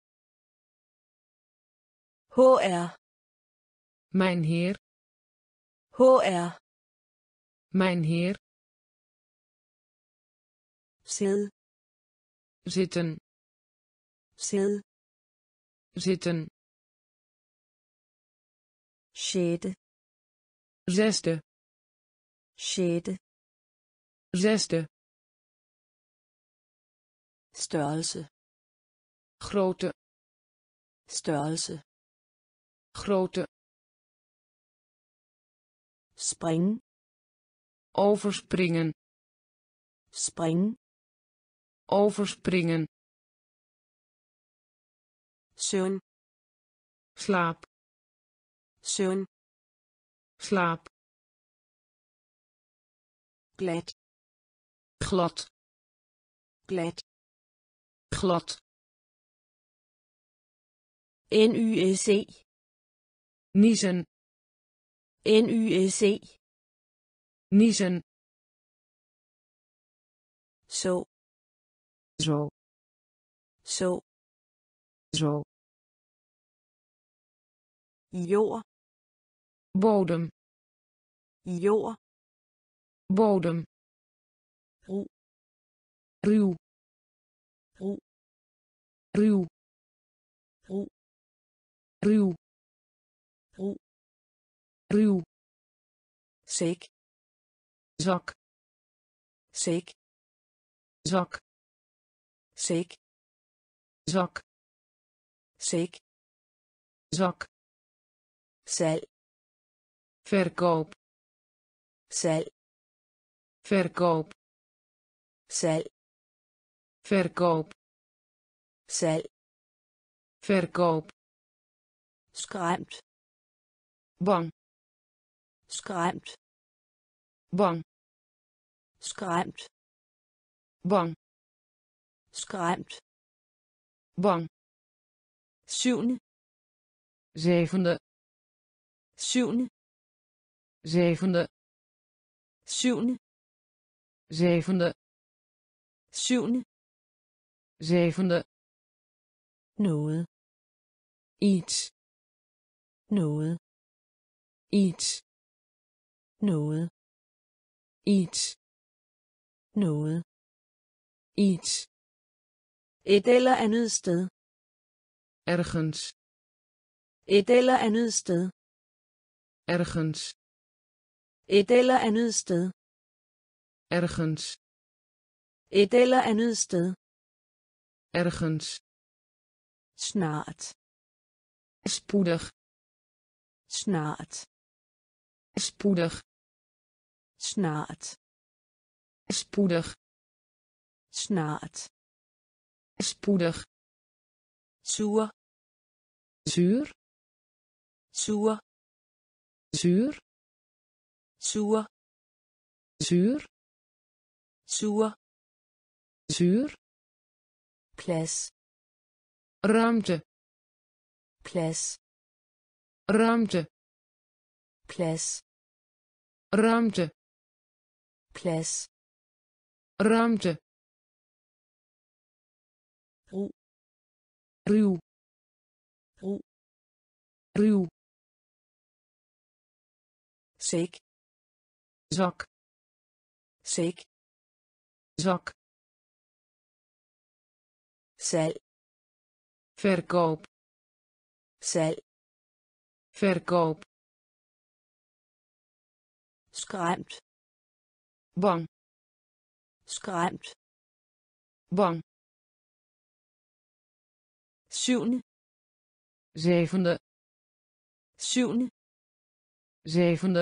HR, mijn heer, HR, mijn heer, sid, zitten, sid, zitten, sjette, zesde, sjette, zesde, størrelse, grote, størrelse, grote, spring, overspringen, spring, overspringen, søvn, slaap, søvn, slaap, glat, glad, glat, glad, NYSE, niezen, NYSE, niezen, så, zo, så, zo, jord, bodem, jord, bodem, ru, ruw, ru, ruw, ru, ruw, ru, ruw, sæk, zak, sæk, zak, sæk, zak, sæk, zak, salg, verkoop, salg, verkoop, salg, verkoop, salg, verkoop, skræmt, bang, skræmt, bang, skræmt, bang, skræmt, bang, syvende, zevende, syvende, zevende, syvende, zevende, syvende, zevende, noget, iets, noget, iets, noget, iets, noget, iets, et eller andet sted, ergens, et eller andet sted, ergens, et eller andet sted, ergens, et eller andet sted, ergens, snart, spoedig, snart, spoedig, snart, spoedig, snart, spoedig, sur, zuur, sur, zuur, sur, zuur, sur, zuur, plads, ruimte, plads, ruimte, plads, ruimte, plads, ruimte, ro, ruw, ro, ruw, sæk, zak, sæk, zak, salg, verkoop, salg, verkoop, skræmt, bang, skræmt, bang, syvende, zevende, syvende, zevende,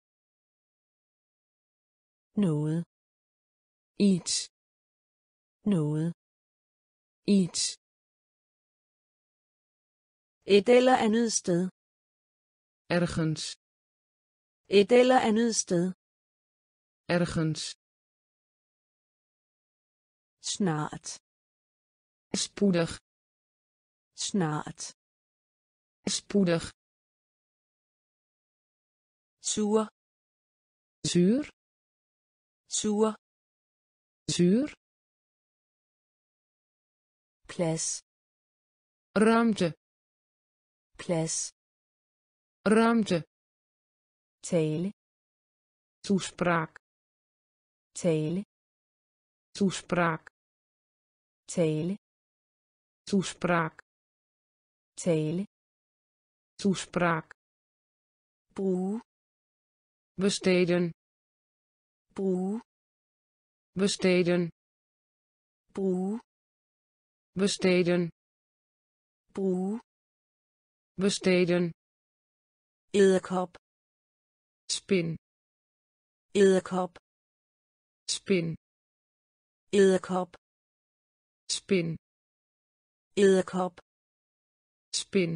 noget, iets, noget, iets, et eller andet sted, ergens, et eller andet sted, ergens, snart, spoedig, snart, spoedig, sur, zuur, sur, zuur, plads, ruimte, plads, ruimte, tale, toespraak, tale, toespraak, tale, toespraak, tale, toespraak, bruge, besteden, bruge, besteden, bruge, besteden, bruge, besteden, edderkop, spin, edderkop, spin, edderkop, spin, edderkop, spin,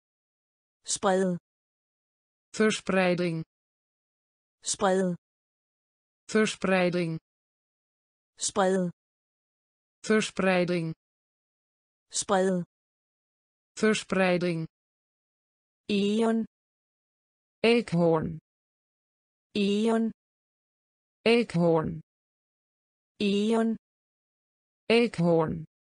spred, verspreiding, spred, verspreiding, spred, verspreiding, spred, verspreiding, eon, eekhoorn, eon, eekhoorn, eon, eekhoorn,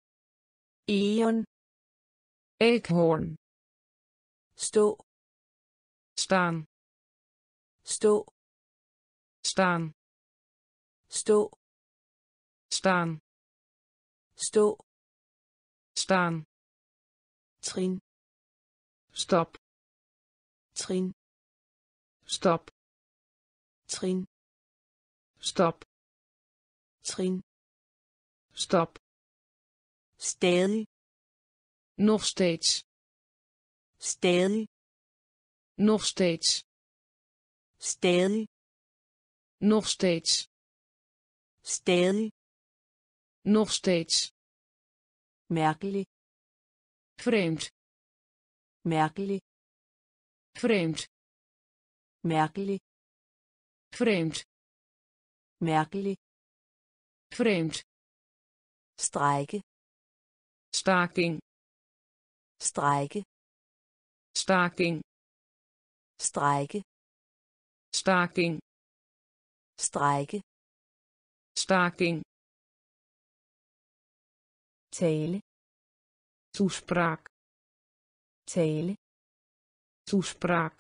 eon, eekhoorn, stå, staan, stå, staan, stå, staan, stå, staan, trin, stap, trin, stap, trin, stap, trin, stap, stadig, nog steeds, stadig, nog steeds, stadig, nog steeds, stadig, nog steeds, mærkelig, vreemd, mærkelig, vreemd, mærkelig, vreemd, mærkelig, vreemd, strejke, staking, strejke, staking, strejke, staking, strejke, staking, tale, toespraak, tale, toespraak,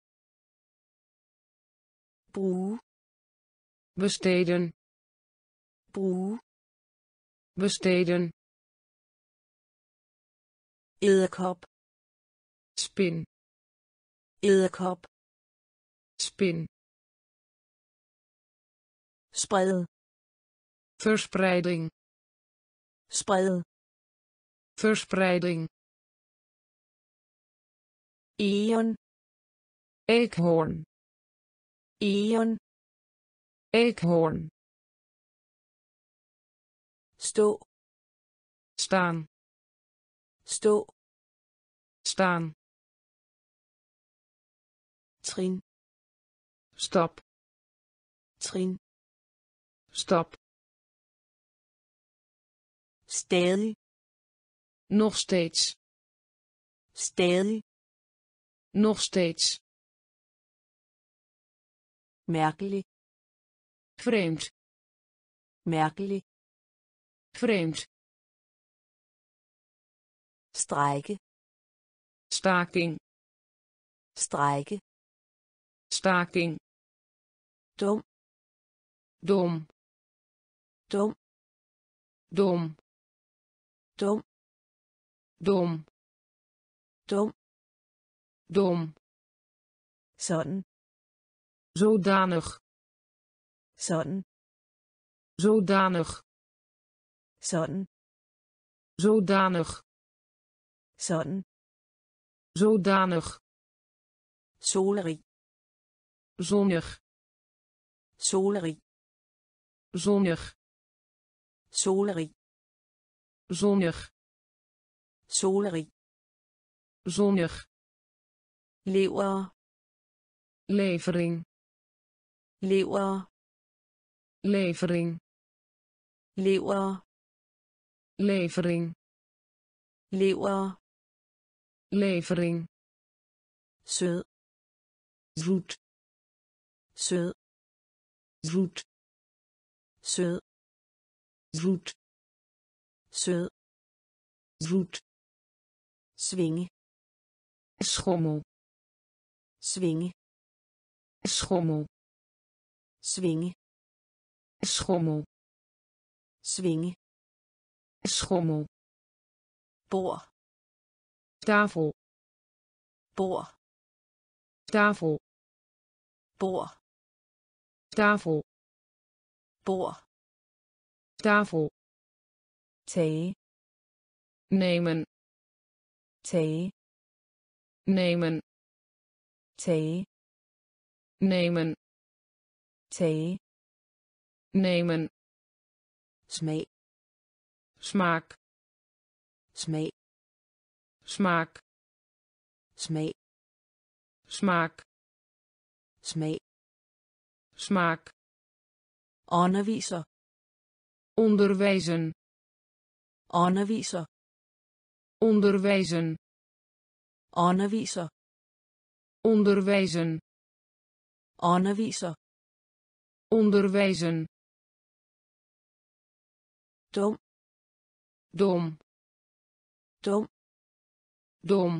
bruge, besteden, bruge, besteden, edderkop, spin, edderkop, spin, spred, verspreiding, spred, verspreiding, eon, eekhoorn, eon, eekhoorn, stå, staan, stå, staan, trin, stap, trin, stap, stadig, nog steeds, stadig, nog steeds, mærkelig, vreemd, mærkelig, vreemd, strejke, staking, strejke, staking, dum, dom, dum, dom, dum, dom, dum, dom, sådan, zodanig, sådan, zodanig, sådan, zodanig, sådan, zodanig, solerig, zonnig, solerig, zonnig, solerig, zonnig, solerig, zonnig, lever, levering, lever, levering, lever, levering, lever, levering, sød, zoet, sød, zoet, sød, zoet, sød, zoet, svinge, schommel, svinge, schommel, svinge, schommel, svinge, schommel, bord, tafel, bord, tafel, bord, tafel, bord, tafel, tage, nemen, tage, nemen, tage, nemen, tage, nemen, smag, smaak, smag, smaak, smag, smaak, smag, smaak, underviser, onderwijzen, underviser, onderwijzen, underviser, onderwijzen, underviser, onderwijzen, dum, dom, dum, dom,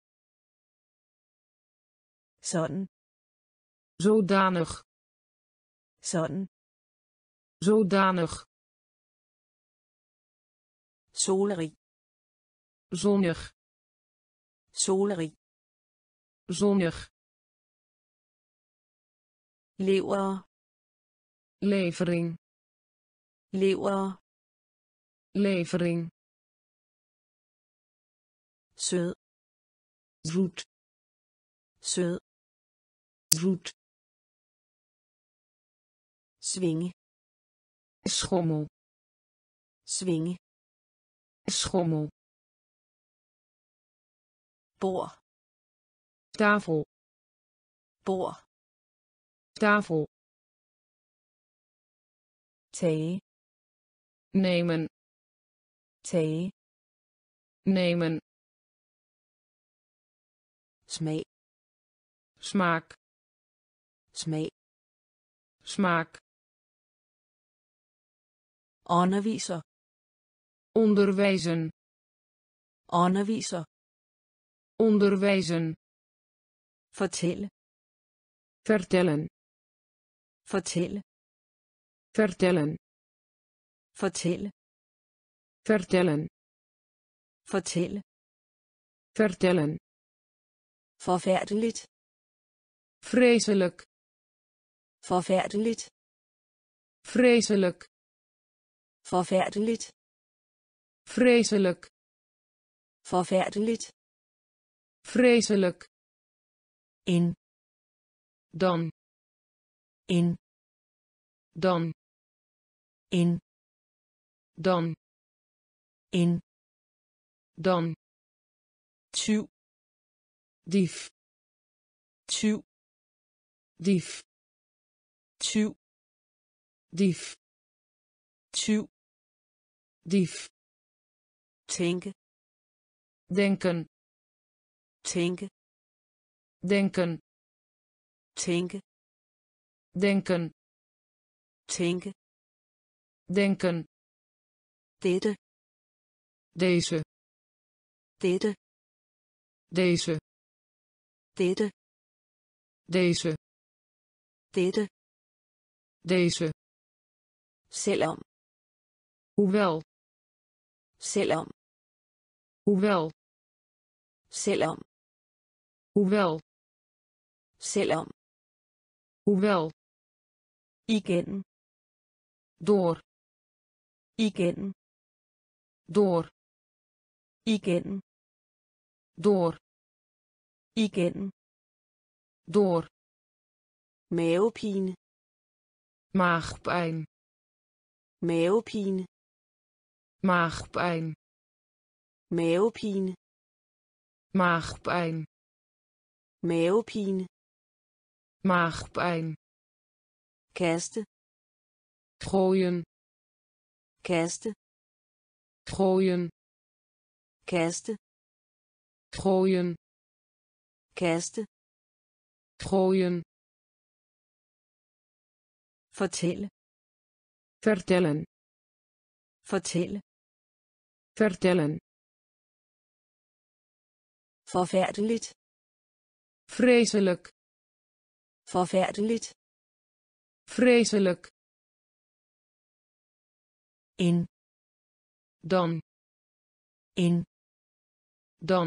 sådan, zodanig, sådan, zodanig, solerig, zonnig, solerig, zonnig, lever, levering, lever, levering, sød, zoet, sød, zoet, svinge, schommel, svinge, schommel, bord, tafel, bord, tafel, tage, nemen, tage, nemen, smag, smaak, smag, smaak, underviser, onderwijzen, underviser, onderwijzen, fortælle, vertellen, fortælle, vertellen, fortælle, vertellen, fortælle, vertellen, forfærdeligt, vreselijk, forfærdeligt, vreselijk, forfærdeligt, vreselijk, forfærdeligt, vreselijk, in, dan, in, dan, in, dan, in, dan, tyv, dief, tyv, dief, tyv, dief, tyv, dief, tænke, denken, tænke, denken, tænke, denken, tænke, denken, dette, deze, dette, deze, dette, deze, dette, deze, selvom, hoewel, selvom, hoewel, selvom, hoewel, selvom, hoewel, igennem, door, igennem, door, igennem, door, igennem, door, mavepine, maagpijn, mavepine, maagpijn, mavepine, maagpijn, mavepine, maagpijn, kaste, gooien, kaste, gooien, kaste, gooien, kaste, gooien, fortælle, vertellen, fortælle, vertellen, forfærdeligt, vreselijk, forfærdeligt, vreselijk, en, dan, en, dan,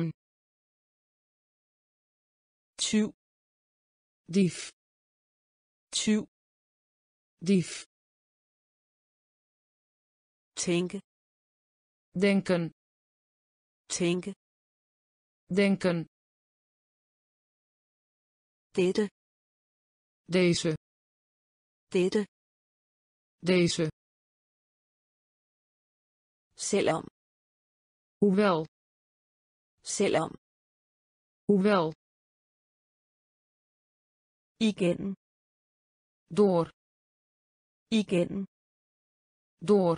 tyv, dief, tyv, dief, tænke, denken, tænke, denken, dette, deze, dette, deze, selvom, hoewel, selvom, hoewel, igennem, door, igennem, door,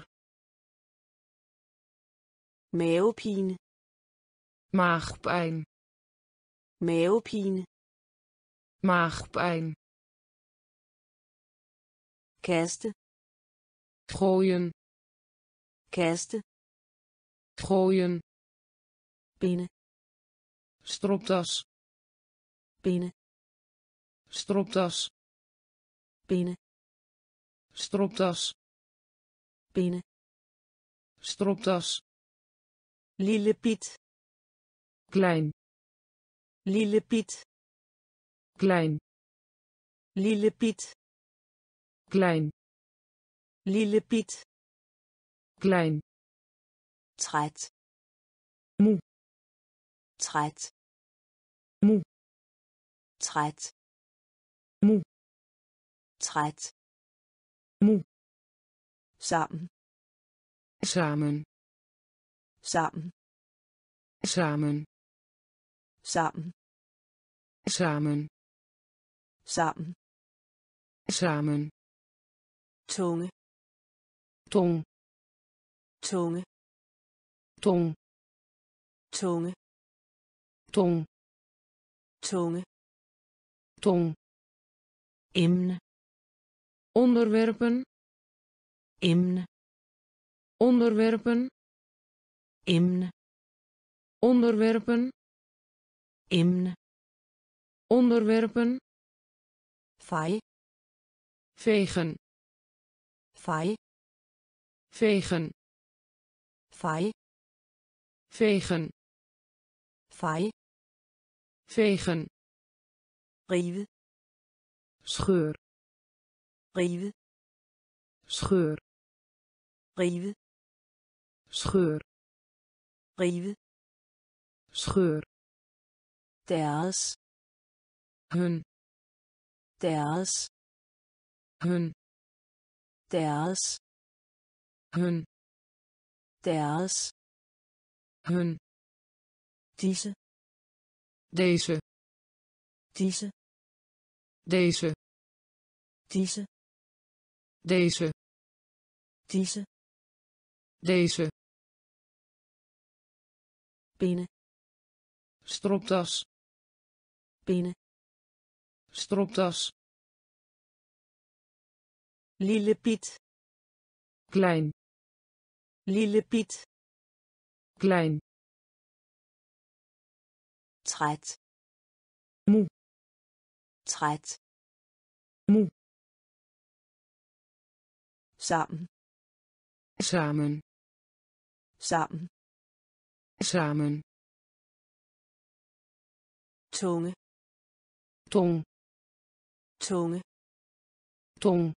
mavepine, maagpijn, mavepine, maagpijn, kaste, gooien, kaste, gooien, binnen, stropdas, binnen, stropdas, binnen, stropdas, binnen, stropdas, lille bit, klein, lille bit, klein, lille bit, klein, lille bit, klein, træt, moe, træt, moe, træt, moe, træt, moe, sammen, samen, sammen, samen, sammen, samen, sammen, samen, tunge, tong, tunge, tong, tunge, tong, tunge, tong, emne, onderwerpen, emne, onderwerpen, emne, onderwerpen, emne, onderwerpen, fej, vegen, fej, vegen, fej, vegen, fej, vegen, rive, scheur, rive, scheur, rive, scheur, rive, scheur, deres, hun, deres, hun, deres, hun, deres, hun, disse, deze, disse, Deze. Disse. Deze. Disse. Deze. Binnen. Stropdas. Binnen. Stropdas. Lille bit. Klein. Lille bit. Klein. Træt. Moe. Træt. Moe. Sammen. Samen. Sammen. Samen. Tunge. Tong. Tunge. Tong.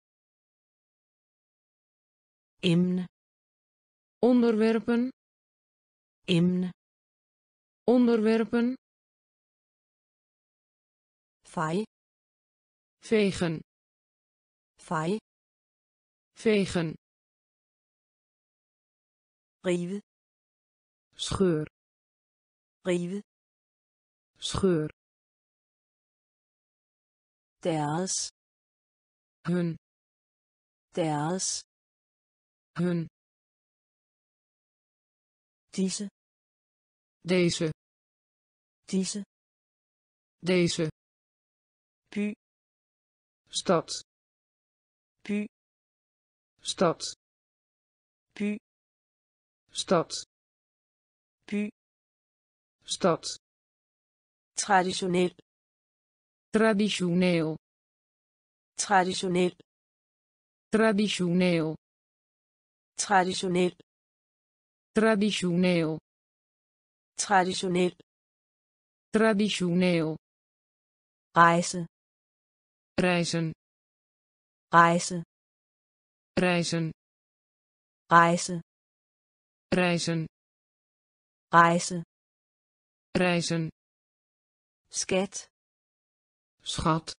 Emne. Onderwerpen. Emne. Onderwerpen. Fej. Vegen. Fej. Vegen. Rive. Scheur. Rive. Scheur. Deres. Hun. Deres. Hun. Disse. Deze. Disse. Deze. By. Stad. By. Stad. By. Stad. By. Stad. Traditionel. Traditioneel. Traditionel. Traditioneel. Traditionel. Traditioneel. Traditionel. Traditioneel. Rejse. Reizen. Rejse. Reizen. Rejse. Reizen. Rejse. Reizen. Skat. Schat.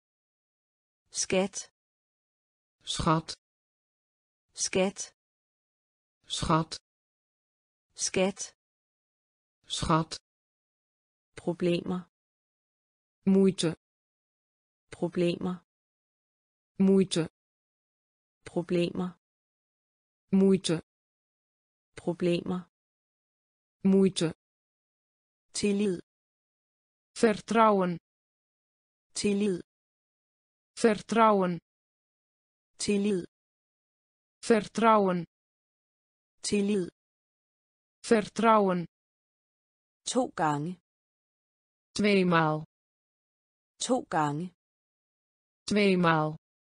Skat. Schat. Skat. Schat. Skat. Schat. Problemer. Moeite. Problemer. Moeite. Problemer. Moeite. Problemer. Moeite. Tillid. Vertrouwen. Tillid. Vertrouwen. Tillid. Vertrouwen. Tillid. Vertrouwen. 2 gange. Tweemaal. 2 gange. Tweemaal.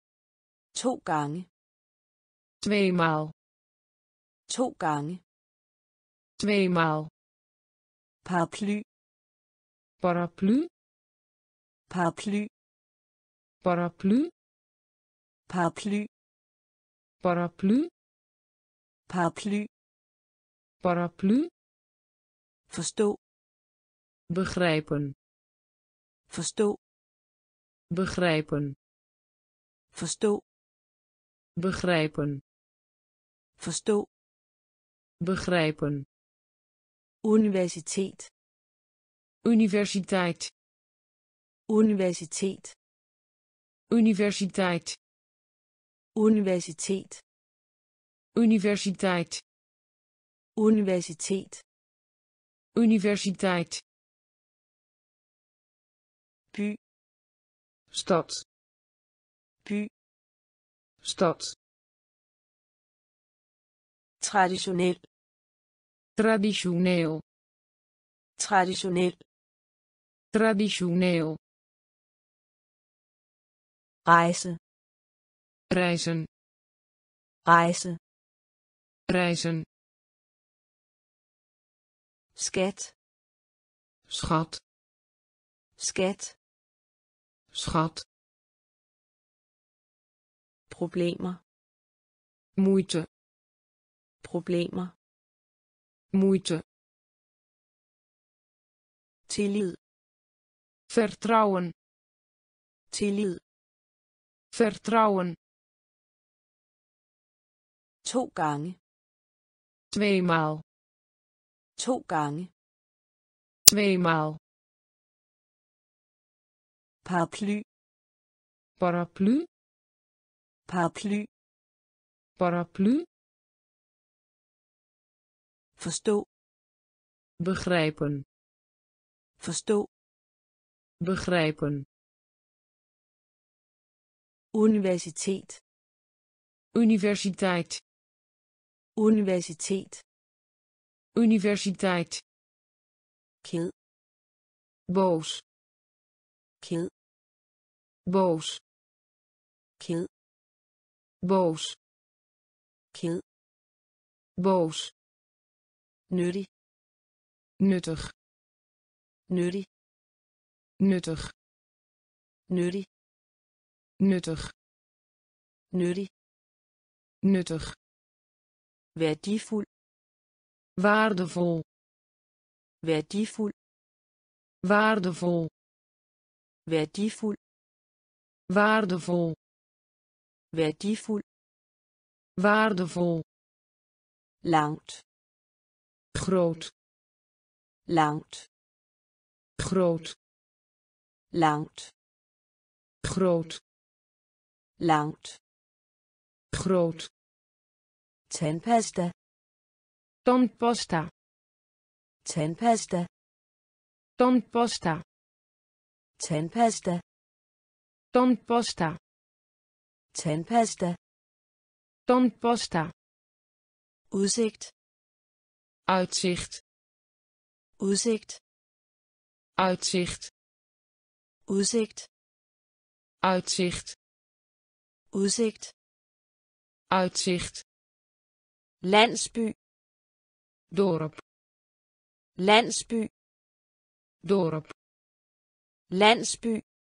2 gange. Tweemaal. 2 gange. Tweemaal. Paraplu. Paraplu. Paraplu. Paraplu. Paraplu. Paraplu. Paraplu. Paraplu. Forstå. Begrijpen. Forstå. Begrijpen. Forstå. Begrijpen. Forstå. Begrijpen. Universitet. Universiteit. Universitet. Universiteit. Universitet. Universiteit. Universitet. Universiteit. By. Stad. By. Stad. Traditionel. Traditioneel. Traditionel. Traditioneel. Rejse. Reizen. Rejse. Reizen. Skat. Schat. Skat. Schat. Problemer. Moeite. Problemer. Moeite. Tillid. Vertrouwen. Tillid. Vertrouwen. 2 gange. Tweemaal. 2 gange. Tweemaal. Paraplu. Paraplu. Paraply. Paraplu. Forstå. Begrijpen. Forstå. Begrijpen. Universitet. Universiteit. Universitet. Universiteit. Ked. Boos. Ked. Boos. Ked. Boos. Ked. Boos. Nyttig. Nuttig. Nyttig. Nuttig. Nyttig. Nuttig. Nyttig. Nuttig. Værdifuld. Waardevol. Værdifuld. Waardevol. Værdifuld. Waardevol. Værdifuld. Waardevol. Langt. Groot. Langt. Groot. Langt. Groot. Langt. Groot. Tandpasta. Tandpasta. Tandpasta. Tandpasta. Tandpasta. Tandpasta. Tandpasta. Tandpasta. Udsigt. Uitzicht. Udsigt. Uitzicht. Udsigt. Uitzicht. Udsigt. Uitzicht. Landsby. Dorp. Landsby. Dorp. Landsby.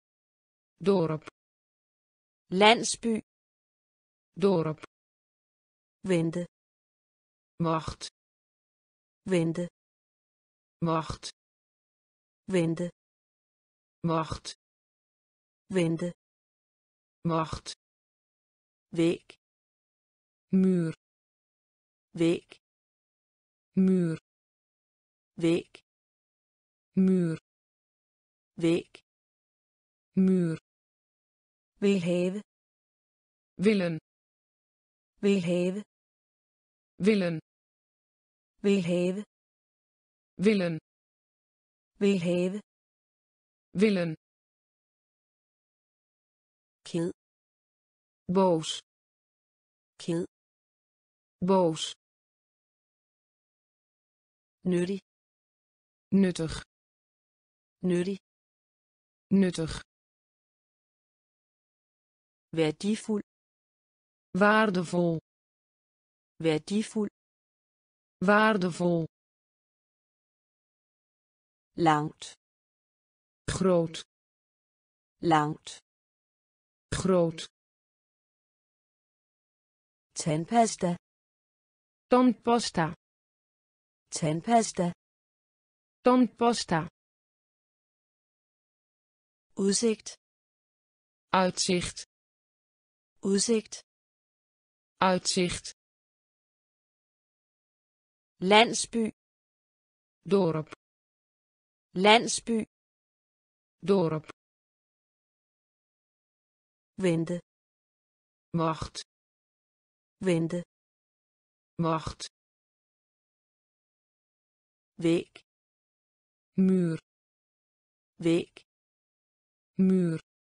Dorp. Landsby. Dorp. Vente. Wacht. Vente. Wacht. Vente. Wacht. Vente. Wacht. Væg. Muur. Væg. Muur. Væg. Muur. Væg. Muur. Vil have. Willen. Vil have. Willen. Vil have. Willen. Vil have. Willen. Ked. Boos. Ked. Boos. Nyttig. Nuttig. Nyttig. Nuttig. Værdifuld. Waardevol. Værdifuld. Waardevol. Langt. Groot. Langt. Groot. Tandpasta. Tandpasta. Tandpasta. Tandpasta. Udsigt. Uitzicht. Udsigt. Uitzicht. Landsby. Dorp. Landsby. Dorp. Vente. Wacht. Vente. Wacht. Væg. Muur. Væg. Muur.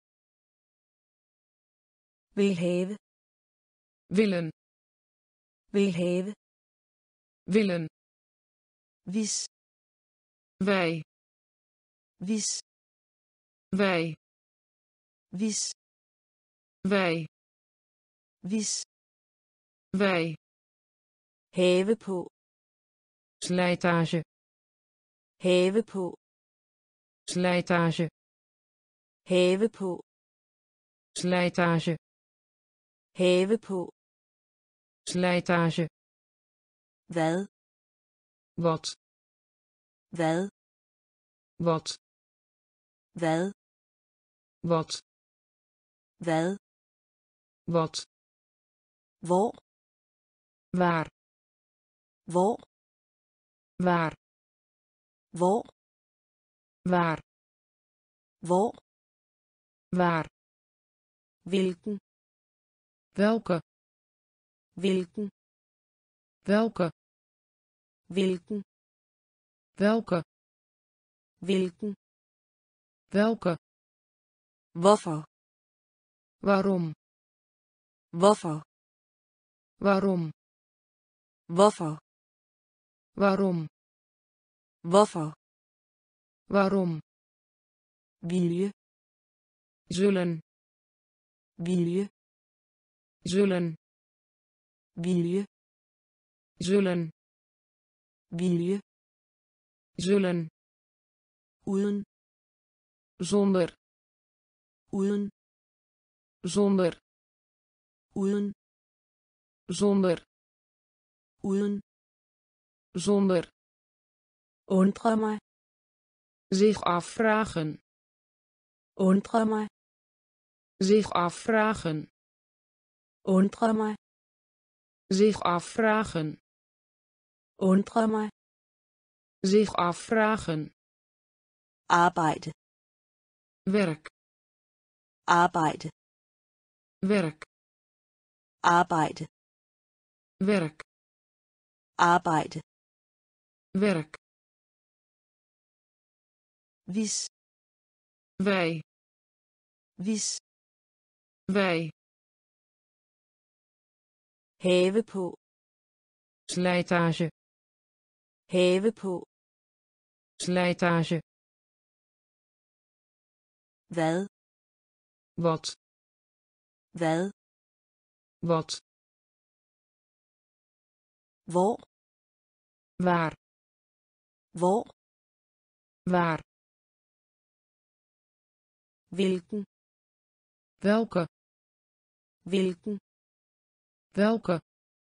Vil have. Willen. Vil have. Willen. Vis. Wij. Vis. Wij. Vis. Wij. Vis. Wij. Have på. Slijtage. Have på. Slijtage. Have på. Slijtage. Have på. Slijtage. Hvad? Wat. Hvad? Wat. Hvad? Wat. Hvad? Wat. Hvor? Waar. Hvor? Waar. Hvor? Waar. Hvor? Waar. Hvilken. welke, Hvilken. welke, Hvilken. welke, Hvilken. welke, Hvorfor. waarom, Hvorfor. waarom, Hvorfor. waarom, Hvorfor. waarom, Vilje. zullen, Vilje. zullen, Vilje. zullen, Vilje. zullen, Uden. zonder, Uden. zonder, Uden. zonder, Uden. zonder, Undre mig. zich afvragen, Undre mig. zich afvragen, Undre mig. zich afvragen, Undre mig. zich afvragen, Arbejde. werk, Arbejde. werk, Arbejde. werk, Arbejde. werk, Vis. wij, Vis. wij, Have på. slijtage, Have på. slijtage, Hvad. wat, Hvad. wat, Hvor. waar, Hvor. waar, Hvilken. welke, Hvilken. welke,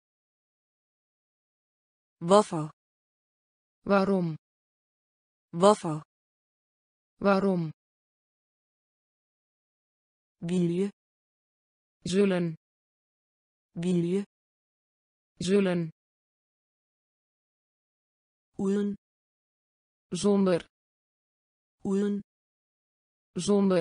Hvorfor. waarom, Hvorfor. waarom, Vilje. zullen, Vilje. zullen, Uden. zonder, Uden. zonder,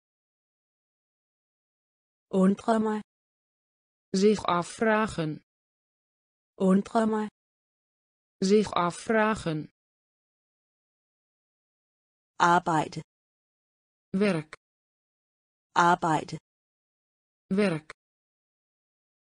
Undre mig. zich afvragen, Undre mig. zich afvragen, Arbejde. werk, Arbejde. werk,